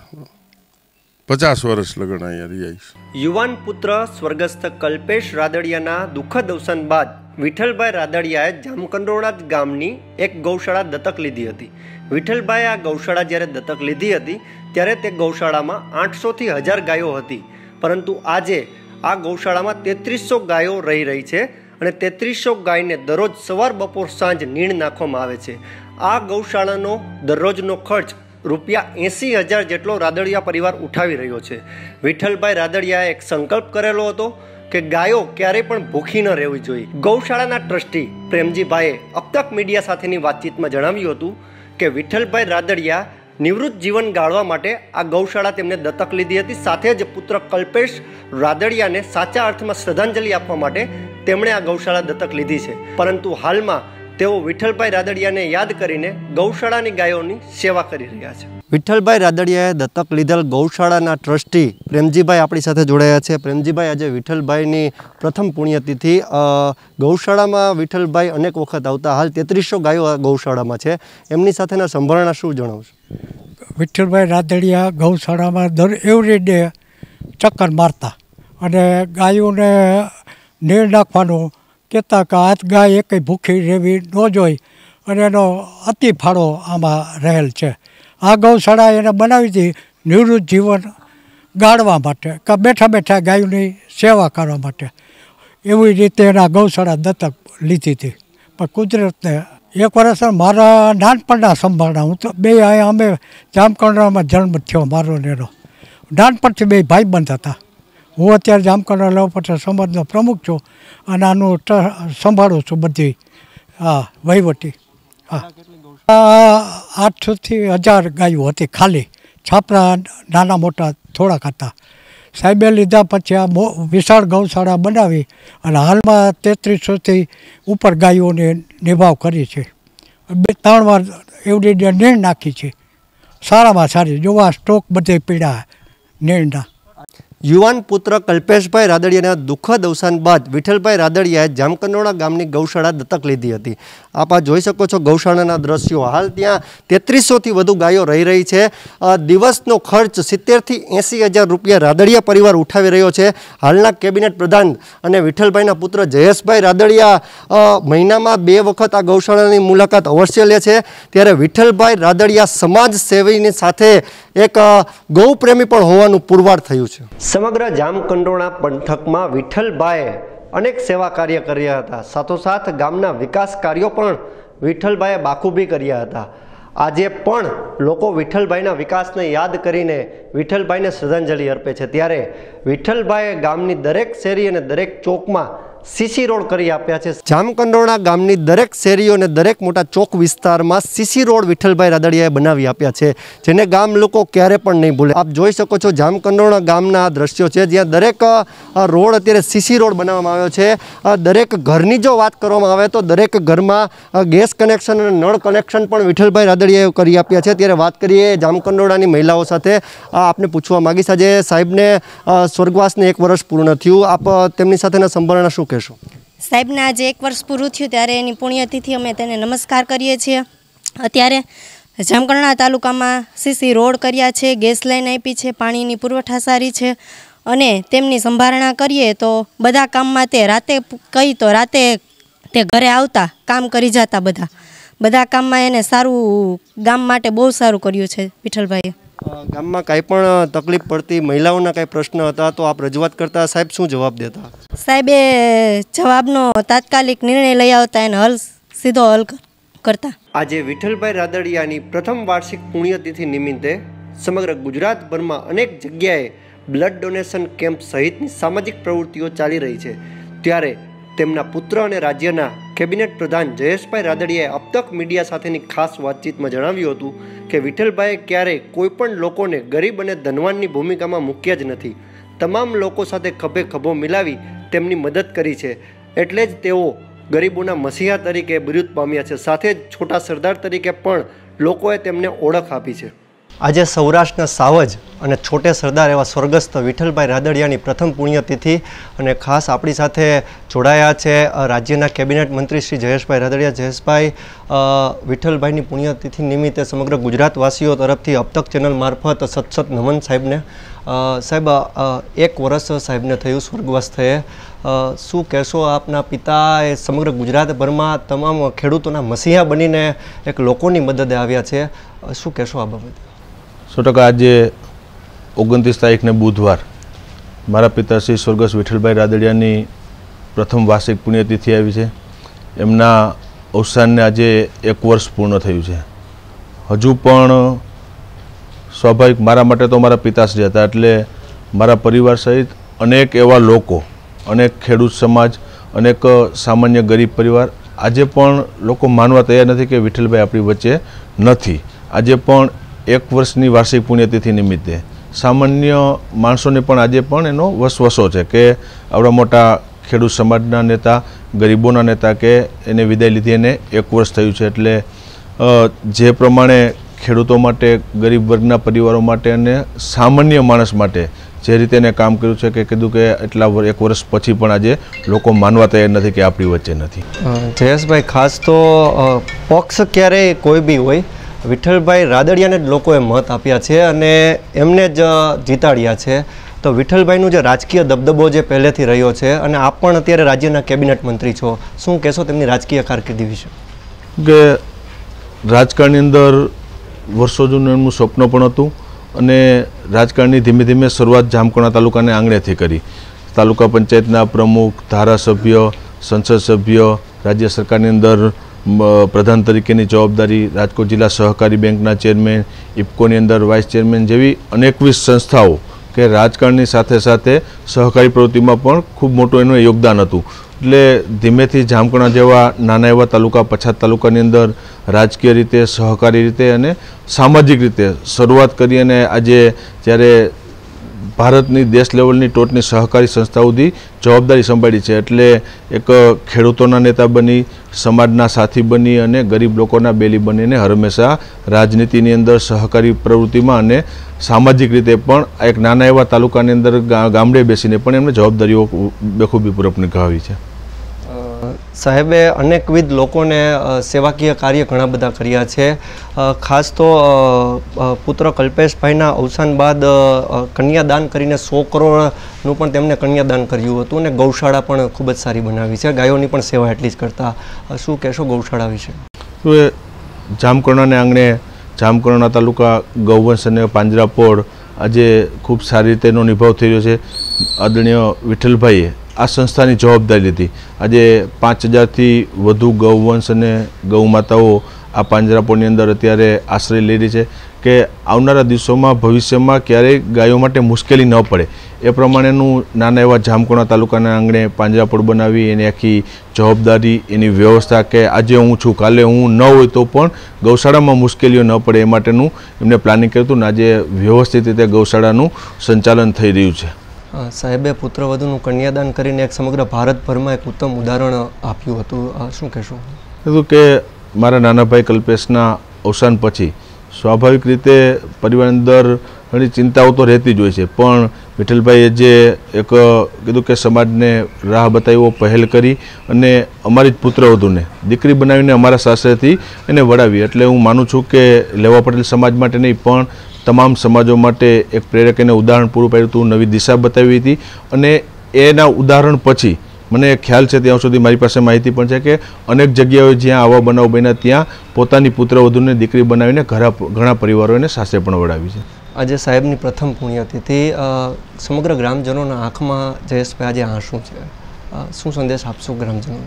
પચાસ વર્ષ લગ્ન અહીંયા રહ્યા. યુવાન પુત્ર સ્વર્ગસ્થ કલ્પેશ રાદડિયાના દુઃખદ અવસાન બાદ વિઠ્ઠલભાઈ રાદડિયાએ જામકંડોરણા ગામની એક ગૌશાળા દત્તક લીધી હતી. વિઠ્ઠલભાઈએ આ ગૌશાળા જ્યારે દત્તક લીધી હતી ત્યારે તે ગૌશાળામાં આઠસોથી હજાર ગાયો હતી, પરંતુ આજે આ ગૌશાળામાં તેત્રીસો ગાયો રહી રહી છે અને તેત્રીસો ગાયને દરરોજ સવાર બપોર સાંજ નીણ નાખવામાં આવે છે. આ ગૌશાળાનો દરરોજનો ખર્ચ રૂપિયા એંસી હજાર જેટલો રાદડિયા પરિવાર ઉઠાવી રહ્યો છે. વિઠ્ઠલભાઈ રાદડિયાએ એક સંકલ્પ કરેલો હતો કે ગાયો ક્યારેય પણ ભૂખી ન રહેવી જોઈએ. ગૌશાળાના ટ્રસ્ટી પ્રેમજીભાઈએ અબતક મીડિયા સાથેની વાતચીતમાં જણાવ્યું હતું કે વિઠ્ઠલભાઈ રાદડિયા નિવૃત્ત જીવન ગાળવા માટે આ ગૌશાળા તેમને દત્તક લીધી હતી. સાથે જ પુત્ર કલ્પેશ રાદડિયાને સાચા અર્થમાં શ્રદ્ધાંજલિ આપવા માટે તેમણે આ ગૌશાળા દત્તક લીધી છે. પરંતુ હાલમાં તેઓ વિઠ્ઠલભાઈ રાદડિયાને યાદ કરીને ગૌશાળાની ગાયોની સેવા કરી રહ્યા છે. વિઠ્ઠલભાઈ રાદડિયાએ દત્તક લીધેલ ગૌશાળાના ટ્રસ્ટી પ્રેમજીભાઈ આપણી સાથે જોડાયા છે. પ્રેમજીભાઈ, આજે વિઠ્ઠલભાઈની પ્રથમ પુણ્યતિથિ. ગૌશાળામાં વિઠ્ઠલભાઈ અનેક વખત આવતા, હાલ તેત્રીસો ગાયો ગૌશાળામાં છે, એમની સાથેના સંભાળના શું જણાવશો? વિઠ્ઠલભાઈ રાદડિયા ગૌશાળામાં દર એવરી ડે ચક્કર મારતા અને ગાયોને નીર નાખવાનું કહેતા કે આ ગાય એક ભૂખી રહેવી ન જોઈ અને એનો અતિ ફાળો આમાં રહેલ છે. આ ગૌશાળા એને બનાવી હતી નિવૃત્ત જીવન ગાળવા માટે કે બેઠા બેઠા ગાયોની સેવા કરવા માટે. એવી રીતે એના ગૌશાળા દત્તક લીધી હતી. પણ કુદરતને એક વર્ષ મારા નાનપણના સંભાળના, હું તો બે અહીંયા અમે જામકંડોળામાં જન્મ થયો મારો ને એનો. નાનપણથી બે ભાઈબંધ હતા. હું અત્યારે જામકંડોળા લવ પટેલ સમાજનો પ્રમુખ છું અને આનું સંભાળું છું બધી હા વહીવટી. હા, આઠથી હજાર ગાયો હતી ખાલી. છાપરા નાના મોટા થોડાક હતા. સાહેબે લીધા પછી આ વિશાળ ગૌશાળા બનાવી અને હાલમાં તેત્રીસોથી ઉપર ગાયોને નિભાવ કરી છે. બે ત્રણ વાર એવડી નીણ નાખી છે. સારામાં સારી જોવા સ્ટોક બધે પીડા નીણના. યુવાન પુત્ર કલ્પેશભાઈ રાદડિયાના દુઃખદ અવસાન બાદ વિઠ્ઠલભાઈ રાદડિયાએ જામકંડોળા ગામની ગૌશાળા દત્તક લીધી હતી. આપ આ જોઈ શકો છો ગૌશાળાના દ્રશ્યો. હાલ ત્યાં તેત્રીસોથી વધુ ગાયો રહી રહી છે. દિવસનો ખર્ચ સિત્તેરથી એંસી હજાર રૂપિયા રાદડિયા પરિવાર ઉઠાવી રહ્યો છે. હાલના કેબિનેટ પ્રધાન અને વિઠ્ઠલભાઈના પુત્ર જયેશભાઈ રાદડિયા મહિનામાં બે વખત આ ગૌશાળાની મુલાકાત અવશ્ય લે છે. ત્યારે વિઠ્ઠલભાઈ રાદડિયા સમાજ સેવીની સાથે એક ગૌપ્રેમી પણ હોવાનું પુરવાર થયું છે. સમગ્ર જામકંડોળા પંથકમાં વિઠ્ઠલભાઈએ અનેક સેવા કાર્ય કર્યા હતા. સાથોસાથ ગામના વિકાસ કાર્યો પણ વિઠ્ઠલભાઈએ બાખૂબી કર્યા હતા. આજે પણ લોકો વિઠ્ઠલભાઈના વિકાસને યાદ કરીને વિઠ્ઠલભાઈને શ્રદ્ધાંજલિ અર્પે છે. ત્યારે વિઠ્ઠલભાઈએ ગામની દરેક શેરી અને દરેક ચોકમાં સીસી રોડ કરી આપ્યા છે. જામકંડોળા ગામની દરેક શેરીઓ અને દરેક મોટા ચોક વિસ્તારમાં સીસી રોડ વિઠ્ઠલભાઈ રાદડિયાએ બનાવી આપ્યા છે, જેને ગામ લોકો ક્યારે પણ નહીં ભૂલે. આપ જોઈ શકો છો જામકંડોળા ગામના દ્રશ્યો છે, જ્યાં દરેક રોડ અત્યારે સીસી રોડ બનાવવામાં આવ્યો છે. દરેક ઘરની જો વાત કરવામાં આવે તો દરેક ઘરમાં ગેસ કનેક્શન અને નળ કનેક્શન પણ વિઠ્ઠલભાઈ રાદડિયાએ કરી આપ્યા છે. ત્યારે વાત કરીએ જામકંડોળાની મહિલાઓ સાથે. આપને પૂછવા માગીશ, આજે સાહેબને સ્વર્ગવાસને એક વર્ષ પૂર્ણ થયું, આપ તેમની સાથેના સંભાળના શું કહેશો? સાહેબને આજે એક વર્ષ પૂરું થયું ત્યારે એની પુણ્યતિથિ અમે તેને નમસ્કાર કરીએ છીએ. અત્યારે જામકંડોળા તાલુકામાં સીસી રોડ કર્યા છે, ગેસ લાઈન આપી છે, પાણીની પુરવઠા સારી છે અને તેમની સંભાળના કરીએ તો બધા કામમાં તે રાતે કહી તો રાતે તે ઘરે આવતા કામ કરી જતા. બધા બધા કામમાં એને સારું ગામ માટે બહુ સારું કર્યું છે વિઠ્ઠલભાઈએ. ગામમાં કાંઈ પણ તકલીફ પડતી, મહિલાઓના કાંઈ પ્રશ્ન હતા તો આપ રજૂઆત કરતા, સાહેબ શું જવાબ દેતા? સાહેબે જવાબનો તાત્કાલિક નિર્ણય લઈ આવતા, એને હલ સીધો હલ કરતા. આજે વિઠ્ઠલભાઈ રાદડિયાની પ્રથમ વાર્ષિક પુણ્યતિથિ નિમિત્તે સમગ્ર ગુજરાતભરમાં અનેક જગ્યાએ બ્લડ ડોનેશન કેમ્પ સહિતની સામાજિક પ્રવૃત્તિઓ ચાલી રહી છે. ત્યારે તેમના પુત્ર અને રાજ્યના કેબિનેટ પ્રધાન જયેશભાઈ રાદડિયાએ અબતક મીડિયા સાથેની ખાસ વાતચીતમાં જણાવ્યું હતું કે વિઠ્ઠલભાઈએ ક્યારેય કોઈપણ લોકોને ગરીબ અને ધનવાનની ભૂમિકામાં મૂક્યા જ નથી. તમામ લોકો સાથે ખભે ખભો મિલાવી તેમની મદદ કરી છે. એટલે જ તેઓ ગરીબોના મસીહા તરીકે બિરુદ પામ્યા છે. સાથે જ છોટા સરદાર તરીકે પણ લોકોએ તેમને ઓળખ આપી છે. આજે સૌરાષ્ટ્રના સાવજ અને છોટે સરદાર એવા સ્વર્ગસ્થ વિઠ્ઠલભાઈ રાદડિયાની પ્રથમ પુણ્યતિથિ અને ખાસ આપણી સાથે જોડાયા છે રાજ્યના કેબિનેટ મંત્રી શ્રી જયેશભાઈ રાદડિયા. જયેશભાઈ, વિઠ્ઠલભાઈની પુણ્યતિથિ નિમિત્તે સમગ્ર ગુજરાતવાસીઓ તરફથી અબતક ચેનલ મારફત સત સત નમન સાહેબને. સાહેબ, એક વર્ષ સાહેબને થયું સ્વર્ગવાસ થયે, શું કહેશો? આપના પિતા એ સમગ્ર ગુજરાતભરમાં તમામ ખેડૂતોના મસીહા બનીને એક લોકોની મદદે આવ્યા છે, શું કહેશો આ બાબતે? સો ટકા આજે ઓગણત્રીસ તારીખને બુધવાર મારા પિતા શ્રી સ્વર્ગસ્થ વિઠ્ઠલભાઈ રાદડિયાની પ્રથમ વાર્ષિક પુણ્યતિથિ આવી છે. એમના અવસાનને આજે એક વર્ષ પૂર્ણ થયું છે. હજુ પણ સ્વાભાવિક મારા માટે તો મારા પિતાશ્રી હતા, એટલે મારા પરિવાર સહિત અનેક એવા લોકો, અનેક ખેડૂત સમાજ, અનેક સામાન્ય ગરીબ પરિવાર આજે પણ લોકો માનવા તૈયાર નથી કે વિઠ્ઠલભાઈ આપણી વચ્ચે નથી. આજે પણ એક વર્ષની વાર્ષિક પુણ્યતિથિ નિમિત્તે સામાન્ય માણસોને પણ આજે પણ એનો વસવસો છે કે આવડા મોટા ખેડૂત સમાજના નેતા, ગરીબોના નેતા કે એને વિદાય લીધી એને એક વર્ષ થયું છે. એટલે જે પ્રમાણે ખેડૂતો માટે, ગરીબ વર્ગના પરિવારો માટે અને સામાન્ય માણસ માટે જે રીતે એને કામ કર્યું છે કે કીધું કે એટલા એક વર્ષ પછી પણ આજે લોકો માનવા તૈયાર નથી કે આપણી વચ્ચે નથી. જયેશભાઈ, ખાસ તો પક્ષ ક્યારેય કોઈ બી હોય, વિઠ્ઠલભાઈ રાદડિયાને જ લોકોએ મત આપ્યા છે અને એમને જ જીતાડ્યા છે. તો વિઠ્ઠલભાઈનું જે રાજકીય દબદબો જે પહેલેથી રહ્યો છે અને આપ પણ અત્યારે રાજ્યના કેબિનેટ મંત્રી છો, શું કહેશો તેમની રાજકીય કારકિર્દી વિશે? કે રાજકારણની અંદર વર્ષો જૂનું એમનું સ્વપ્ન પણ હતું અને રાજકારણની ધીમે ધીમે શરૂઆત જામકંડોરણા તાલુકાને આંગણેથી કરી. તાલુકા પંચાયતના પ્રમુખ, ધારાસભ્ય, સંસદ સભ્ય, રાજ્ય સરકારની અંદર પ્રધાન તરીકેની જવાબદારી, રાજકોટ જિલ્લા સહકારી બેંકના ચેરમેન, ઇફકોની અંદર વાઇસ ચેરમેન જેવી અનેકવિધ સંસ્થાઓ કે રાજકારણની સાથે સાથે સહકારી પ્રવૃત્તિમાં પણ ખૂબ મોટું એનું યોગદાન હતું. એટલે ધીમેથી જામકંડોરણા જેવા નાના એવા તાલુકા, પછાત તાલુકાની અંદર રાજકીય રીતે, સહકારી રીતે અને સામાજિક રીતે શરૂઆત કરી અને આજે જ્યારે ભારતની દેશ લેવલની ટોચની સહકારી સંસ્થા સુધી જવાબદારી સંભાળી છે. એટલે એક ખેડૂતોના નેતા બની, સમાજના સાથી બની અને ગરીબ લોકોના બેલી બનીને હંમેશા રાજનીતિની અંદર, સહકારી પ્રવૃત્તિમાં અને સામાજિક રીતે પણ એક નાના એવા તાલુકાની અંદર ગામડે બેસીને પણ એમને જવાબદારીઓ બખૂબીપૂર્વક નિભાવી છે. સાહેબે અનેકવિધ લોકોને સેવાકીય કાર્ય ઘણા બધા કર્યા છે. ખાસ તો પુત્ર કલ્પેશભાઈના અવસાન બાદ કન્યાદાન કરીને સો કરોડનું પણ તેમણે કન્યાદાન કર્યું હતું અને ગૌશાળા પણ ખૂબ જ સારી બનાવી છે. ગાયોની પણ સેવા એટલી જ કરતા. શું કહેશો ગૌશાળા વિશે? તો એ જામકંડોરણાને આંગણે જામકંડોરણા તાલુકા ગૌવંશ અને પાંજરાપોળ આજે ખૂબ સારી રીતે એનો નિભાવ થઈ રહ્યો છે. આદરણીય વિઠ્ઠલભાઈએ આ સંસ્થાની જવાબદારી લીધી. આજે પાંચ હજારથી વધુ ગૌવંશ અને ગૌમાતાઓ આ પાંજરાપોળની અંદર અત્યારે આશ્રય લઈ રહી છે કે આવનારા દિવસોમાં, ભવિષ્યમાં ક્યારેય ગાયો માટે મુશ્કેલી ન પડે એ પ્રમાણેનું નાના એવા જામકંડોરણા તાલુકાના આંગણે પાંજરાપોળ બનાવી એની આખી જવાબદારી, એની વ્યવસ્થા કે આજે હું છું, કાલે હું ન હોય તો પણ ગૌશાળામાં મુશ્કેલીઓ ન પડે એ માટેનું એમને પ્લાનિંગ કર્યું હતું ને આજે વ્યવસ્થિત રીતે ગૌશાળાનું સંચાલન થઈ રહ્યું છે. સાહેબે પુત્રવધુનું કન્યાદાન કરીને એક સમગ્ર ભારતભરમાં એક ઉત્તમ ઉદાહરણ આપ્યું હતું. શું કહેશો? કીધું કે મારા નાના ભાઈ કલ્પેશના અવસાન પછી સ્વાભાવિક રીતે પરિવારની અંદર ઘણી ચિંતાઓ તો રહેતી જ હોય છે, પણ વિઠ્ઠલભાઈએ જે એક કીધું કે સમાજને રાહ બતાવ્યો, પહેલ કરી અને અમારી જ પુત્રવધુને દીકરી બનાવીને અમારા સાસરેથી એને વડાવી. એટલે હું માનું છું કે લેવા પટેલ સમાજ માટે નહીં પણ તમામ સમાજો માટે એક પ્રેરક એને ઉદાહરણ પૂરું પાડ્યું હતું, નવી દિશા બતાવી હતી. અને એના ઉદાહરણ પછી મને ખ્યાલ છે, ત્યાં સુધી મારી પાસે માહિતી પણ છે કે અનેક જગ્યાએ જ્યાં આવા બનાવ બન્યા ત્યાં પોતાની પુત્રવધુને દીકરી બનાવીને ઘણા ઘણા પરિવારો એને સાસરે પણ વડાવી છે. આજે સાહેબની પ્રથમ પુણ્યતિથિ, સમગ્ર ગ્રામજનોના આંખમાં જયેશભાઈ આજે આંસુ છે. શું સંદેશ આપશો ગ્રામજનોને?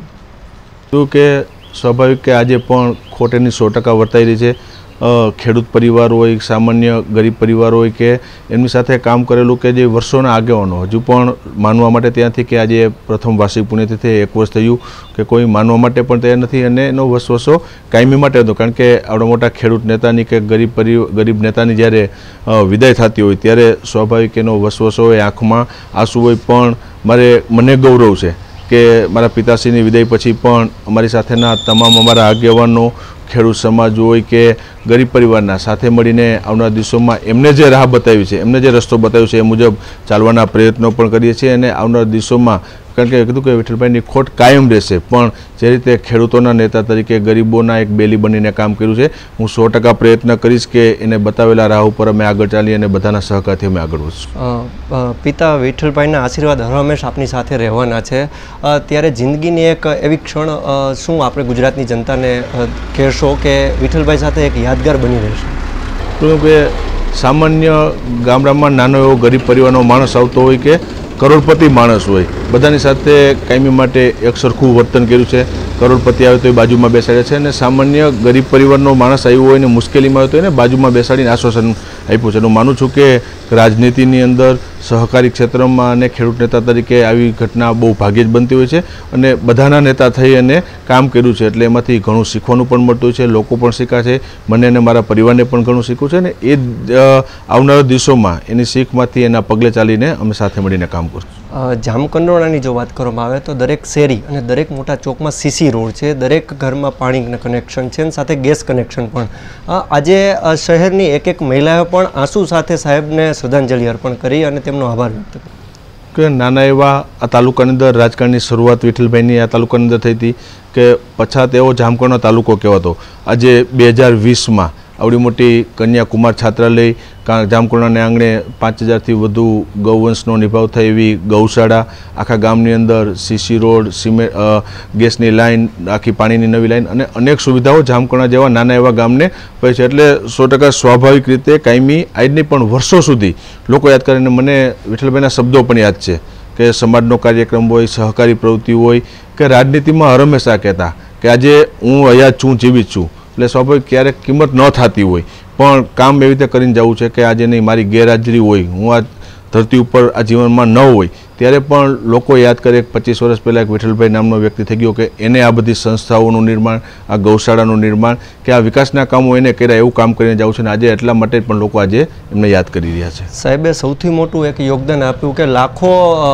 શું કે સ્વાભાવિક કે આજે પણ ખોટેની સો ટકા વર્તાઈ રહી છે. ખેડૂત પરિવાર હોય, સામાન્ય ગરીબ પરિવાર હોય કે એમની સાથે કામ કરેલું કે જે વર્ષોના આગેવાનો હજુ પણ માનવા માટે ત્યાંથી કે આજે પ્રથમ વાર્ષિક પુણ્યતિથિ એક વર્ષ થયું કે કોઈ માનવા માટે પણ તૈયાર નથી અને એનો વસવસો કાયમી માટે હતો. કારણ કે આવડા મોટા ખેડૂત નેતાની કે ગરીબ પરિવાર ગરીબ નેતાની જ્યારે વિદાય થતી હોય ત્યારે સ્વાભાવિક એનો વસવસો હોય, આંખમાં આંસુ હોય. પણ મારે મને ગૌરવ છે કે મારા પિતાશ્રીની વિદાય પછી પણ અમારી સાથેના તમામ અમારા આગેવાનો, ખેડૂત સમાજ હોય કે ગરીબ પરિવારના સાથે મળીને આવનારા દિવસોમાં એમને જે રાહ બતાવી છે, એમને જે રસ્તો બતાવ્યો છે એ મુજબ ચાલવાના પ્રયત્નો પણ કરીએ છીએ. અને આવનારા દિવસોમાં કારણ કે કીધું કે વિઠ્ઠલભાઈની ખોટ કાયમ રહેશે, પણ જે રીતે ખેડૂતોના નેતા તરીકે ગરીબોના એક બેલી બનીને કામ કર્યું છે, હું સો ટકા પ્રયત્ન કરીશ કે એને બતાવેલા રાહ ઉપર અમે આગળ ચાલીએ અને બધાના સહકારથી અમે આગળ વધશું. પિતા વિઠ્ઠલભાઈના આશીર્વાદ હર હંમેશા આપની સાથે રહેવાના છે. ત્યારે જિંદગીની એક એવી ક્ષણ શું આપણે ગુજરાતની જનતાને કહેશો કે વિઠ્ઠલભાઈ સાથે એક યાદગાર બની રહેશે? તો કે સામાન્ય ગામડામાં નાનો એવો ગરીબ પરિવારનો માણસ આવતો હોય કે કરોડપતિ માણસ હોય, બધાની સાથે કાયમી માટે એક સરખું વર્તન કર્યું છે. કરોડપતિ આવે તો એ બાજુમાં બેસાડે છે અને સામાન્ય ગરીબ પરિવારનો માણસ આવ્યો હોય ને મુશ્કેલીમાં આવ્યો તો એને બાજુમાં બેસાડીને આશ્વાસન આપ્યું છે. હું માનું છું કે રાજનીતિની અંદર સહકારી ક્ષેત્રમાં અને ખેડૂત નેતા તરીકે આવી ઘટના બહુ ભાગ્યે જ બનતી હોય છે અને બધાના નેતા થઈ અને કામ કર્યું છે એટલે એમાંથી ઘણું શીખવાનું પણ મળતું હોય છે. લોકો પણ શીખ્યા છે, મને અને મારા પરિવારને પણ ઘણું શીખવું છે ને એ આવનારા દિવસોમાં એની શીખમાંથી એના પગલે ચાલીને અમે સાથે મળીને કામ કરશું. જામકંડોરણાની જો વાત કરવામાં આવે તો દરેક શેરી અને દરેક મોટા ચોકમાં સીસી રોડ છે, દરેક ઘરમાં પાણી કનેક્શન છે અને સાથે ગેસ કનેક્શન પણ. આજે શહેરની એક એક મહિલાએ પણ આંસુ સાથે સાહેબને શ્રદ્ધાંજલિ અર્પણ કરી અને તેમનો આભાર વ્યક્ત કર્યો. કે નાના એવા આ તાલુકાની અંદર રાજકારણની શરૂઆત વિઠ્ઠલભાઈની આ તાલુકાની અંદર થઈ હતી કે પછાત એવો જામકંડોરણા તાલુકો કહેવાતો. આજે બે હજાર વીસમાં આવડી મોટી કન્યાકુમાર છાત્રાલય જામકંડોરણાને આંગણે પાંચ હજારથી વધુ ગૌવંશનો નિભાવ થાય એવી ગૌશાળા, આખા ગામની અંદર સીસી રોડ, સિમેન્ટ, ગેસની લાઇન, આખી પાણીની નવી લાઇન અને અનેક સુવિધાઓ જામકંડોરણા જેવા નાના એવા ગામને હોય છે. એટલે સો ટકા સ્વાભાવિક રીતે કાયમી આજની પણ વર્ષો સુધી લોકો યાદ કરે. મને વિઠ્ઠલભાઈના શબ્દો પણ યાદ છે કે સમાજનો કાર્યક્રમ હોય, સહકારી પ્રવૃત્તિ હોય કે રાજનીતિમાં હંમેશા કહેતા કે આજે હું અહીંયા છું, જીવિત છું. એટલે સ્વાભાવિક ક્યારેક કિંમત ન થતી હોય પણ કામ એવી રીતે કરીને જવું છે કે આજે નહીં મારી ગેરહાજરી હોય, હું આ ધરતી ઉપર આ જીવનમાં ન હોય ત્યારે પણ લોકો યાદ કરે. પચીસ વર્ષ પહેલાં એક વિઠ્ઠલભાઈ નામનો વ્યક્તિ થઈ ગયો કે એને આ બધી સંસ્થાઓનું નિર્માણ, આ ગૌશાળાનું નિર્માણ કે આ વિકાસના કામો એને કર્યા એવું કામ કરીને જવું છે અને આજે એટલા માટે પણ લોકો આજે એમને યાદ કરી રહ્યા છે. સાહેબે સૌથી મોટું એક યોગદાન આપ્યું કે લાખો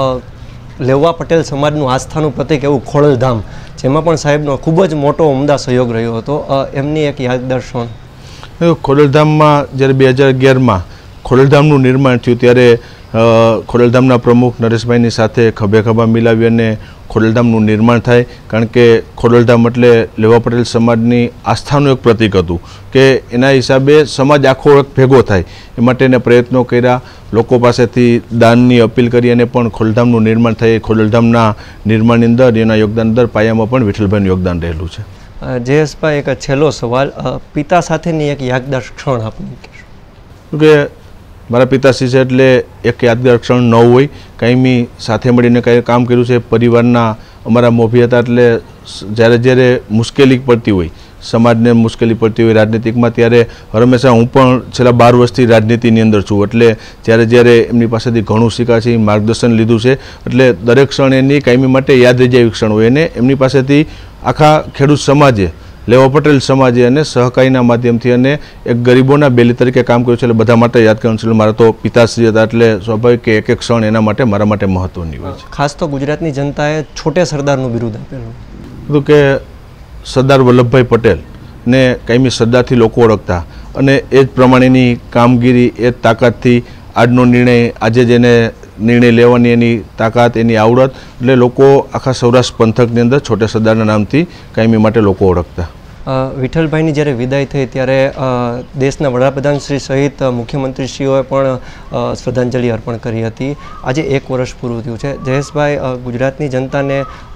લેવા પટેલ સમાજનું આસ્થાનું પ્રતીક એવું ખોડલધામ, જેમાં પણ સાહેબનો ખૂબ જ મોટો ઉમદા સહયોગ રહ્યો હતો. એમની એક યાદગાર ક્ષણ. ખોડલધામમાં જ્યારે બે હજાર અગિયારમાં ખોડલધામનું નિર્માણ થયું ત્યારે ખોડલધામના પ્રમુખ નરેશભાઈની સાથે ખભે ખભા મિલાવી અને ખોડલધામનું નિર્માણ થાય. કારણ કે ખોડલધામ એટલે લેવા પટેલ સમાજની આસ્થાનું એક પ્રતીક હતું કે એના હિસાબે સમાજ આખો એક ભેગો થાય એ માટેના પ્રયત્નો કર્યા. લોકો પાસેથી દાનની અપીલ કરી અને પણ ખોડલધામનું નિર્માણ થાય. ખોડલધામના નિર્માણની અંદર એના યોગદાન અંદર પાયામાં પણ વિઠ્ઠલભાઈનું યોગદાન રહેલું છે. જયેશભાઈ, એક છેલ્લો સવાલ, પિતા સાથેની એક યાદગાર ક્ષણ આપની કહેશો? કે મારા પિતાશ્રી છે એટલે એક યાદગાર ક્ષણ ન હોય, કાયમી સાથે મળીને કાંઈ કામ કર્યું છે. પરિવારના અમારા મોભી હતા એટલે જ્યારે જ્યારે મુશ્કેલી પડતી હોય, સમાજને મુશ્કેલી પડતી હોય રાજનીતિકમાં, ત્યારે હંમેશા હું પણ છેલ્લા બાર વર્ષથી રાજનીતિની અંદર છું એટલે જ્યારે જ્યારે એમની પાસેથી ઘણું શીખ્યા છે, માર્ગદર્શન લીધું છે એટલે દરેક ક્ષણ એની કાયમી માટે યાદ રહી જાય એવી ક્ષણ હોય. અને એમની પાસેથી આખા ખેડૂત સમાજે, લેવા પટેલ સમાજે અને સહકારીના માધ્યમથી અને એક ગરીબોના બેલી તરીકે કામ કર્યું છે એટલે બધા માટે યાદ કરવાનું છે. મારા તો પિતાશ્રી હતા એટલે સ્વાભાવિક કે એક એક ક્ષણ એના માટે મારા માટે મહત્વની હોય છે. ખાસ તો ગુજરાતની જનતાએ છોટે સરદારનું બિરુદ આપેલું હતું કે સરદાર વલ્લભભાઈ પટેલ ને કાયમી સરદારથી લોકો ઓળખતા અને એ જ પ્રમાણેની કામગીરી, એ જ તાકાતથી આજનો નિર્ણય, આજે જેને નિર્ણય લેવાની એની તાકાત, એની આવડત એટલે લોકો આખા સૌરાષ્ટ્ર પંથકની અંદર છોટે સરદારના નામથી કાયમી માટે લોકો ઓળખતા. વિઠ્ઠલભાઈની જ્યારે વિદાય થઈ ત્યારે દેશના વડાપ્રધાન શ્રી સહિત મુખ્યમંત્રીશ્રીઓએ પણ શ્રદ્ધાંજલિ અર્પણ કરી હતી. આજે એક વર્ષ પૂરું થયું છે. જયેશભાઈ, ગુજરાતની જનતાને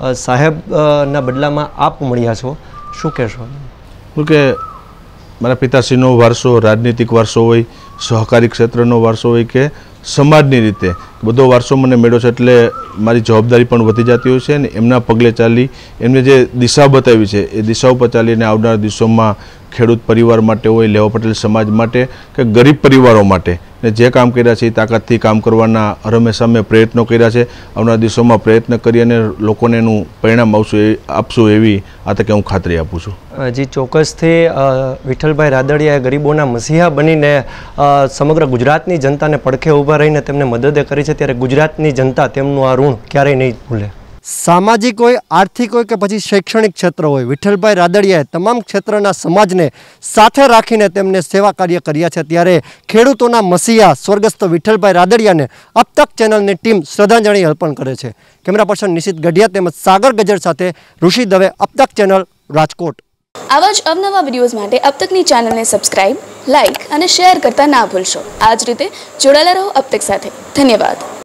સાહેબના બદલામાં આપ મળ્યા છો, શું કહેશો? કે મારા પિતાશ્રીનો વારસો રાજનીતિક વારસો હોય, સહકારી ક્ષેત્રનો વારસો હોય કે સમાજની રીતે બધો વારસો મને મળ્યો છે એટલે મારી જવાબદારી પણ વધી જતી હોય છે. અને એમના પગલે ચાલી એમને જે દિશા બતાવી છે એ દિશા ઉપર ચાલીને આવનારા દિવસોમાં ખેડૂત પરિવાર માટે હોય, લેવા પટેલ સમાજ માટે કે ગરીબ પરિવારો માટે ને જે કામ કર્યા છે એ તાકાતથી કામ કરવાના હંમેશા મેં પ્રયત્નો કર્યા છે. આવનારા દિવસોમાં પ્રયત્ન કરી અને લોકોને એનું પરિણામ આવશું આપશું એવી આ તકે હું ખાતરી આપું છું. જી ચોક્કસથી વિઠ્ઠલભાઈ રાદડિયાએ ગરીબોના મસીહા બનીને સમગ્ર ગુજરાતની જનતાને પડખે ઊભા રહીને તેમને મદદ કરી છે, ત્યારે ગુજરાતની જનતા તેમનું આ ઋણ ક્યારેય નહીં ભૂલે. સામાજિક હોય, આર્થિક હોય કે પછી શૈક્ષણિક ક્ષેત્ર હોય, વિઠ્ઠલભાઈ રાદડિયાએ તમામ ક્ષેત્રના સમાજને સાથે રાખીને તેમને સેવા કાર્ય કર્યા છે. ત્યારે ખેડૂતોના મસીહા સ્વર્ગસ્થ વિઠ્ઠલભાઈ રાદડિયાને અબ તક ચેનલની ટીમ શ્રદ્ધાંજલિ અર્પણ કરે છે. કેમેરા પર્સન નિશિત ગઢિયા તેમજ સાગર ગજર સાથે ઋષિ દવે, અબ તક ચેનલ, રાજકોટ. આવા જ અવનવા વિડીયોઝ માટે અબ તકની ચેનલને સબસ્ક્રાઇબ, લાઇક અને શેર કરતા ના ભૂલશો. આ જ રીતે જોડાયેલા રહો અબ તક સાથે. ધન્યવાદ.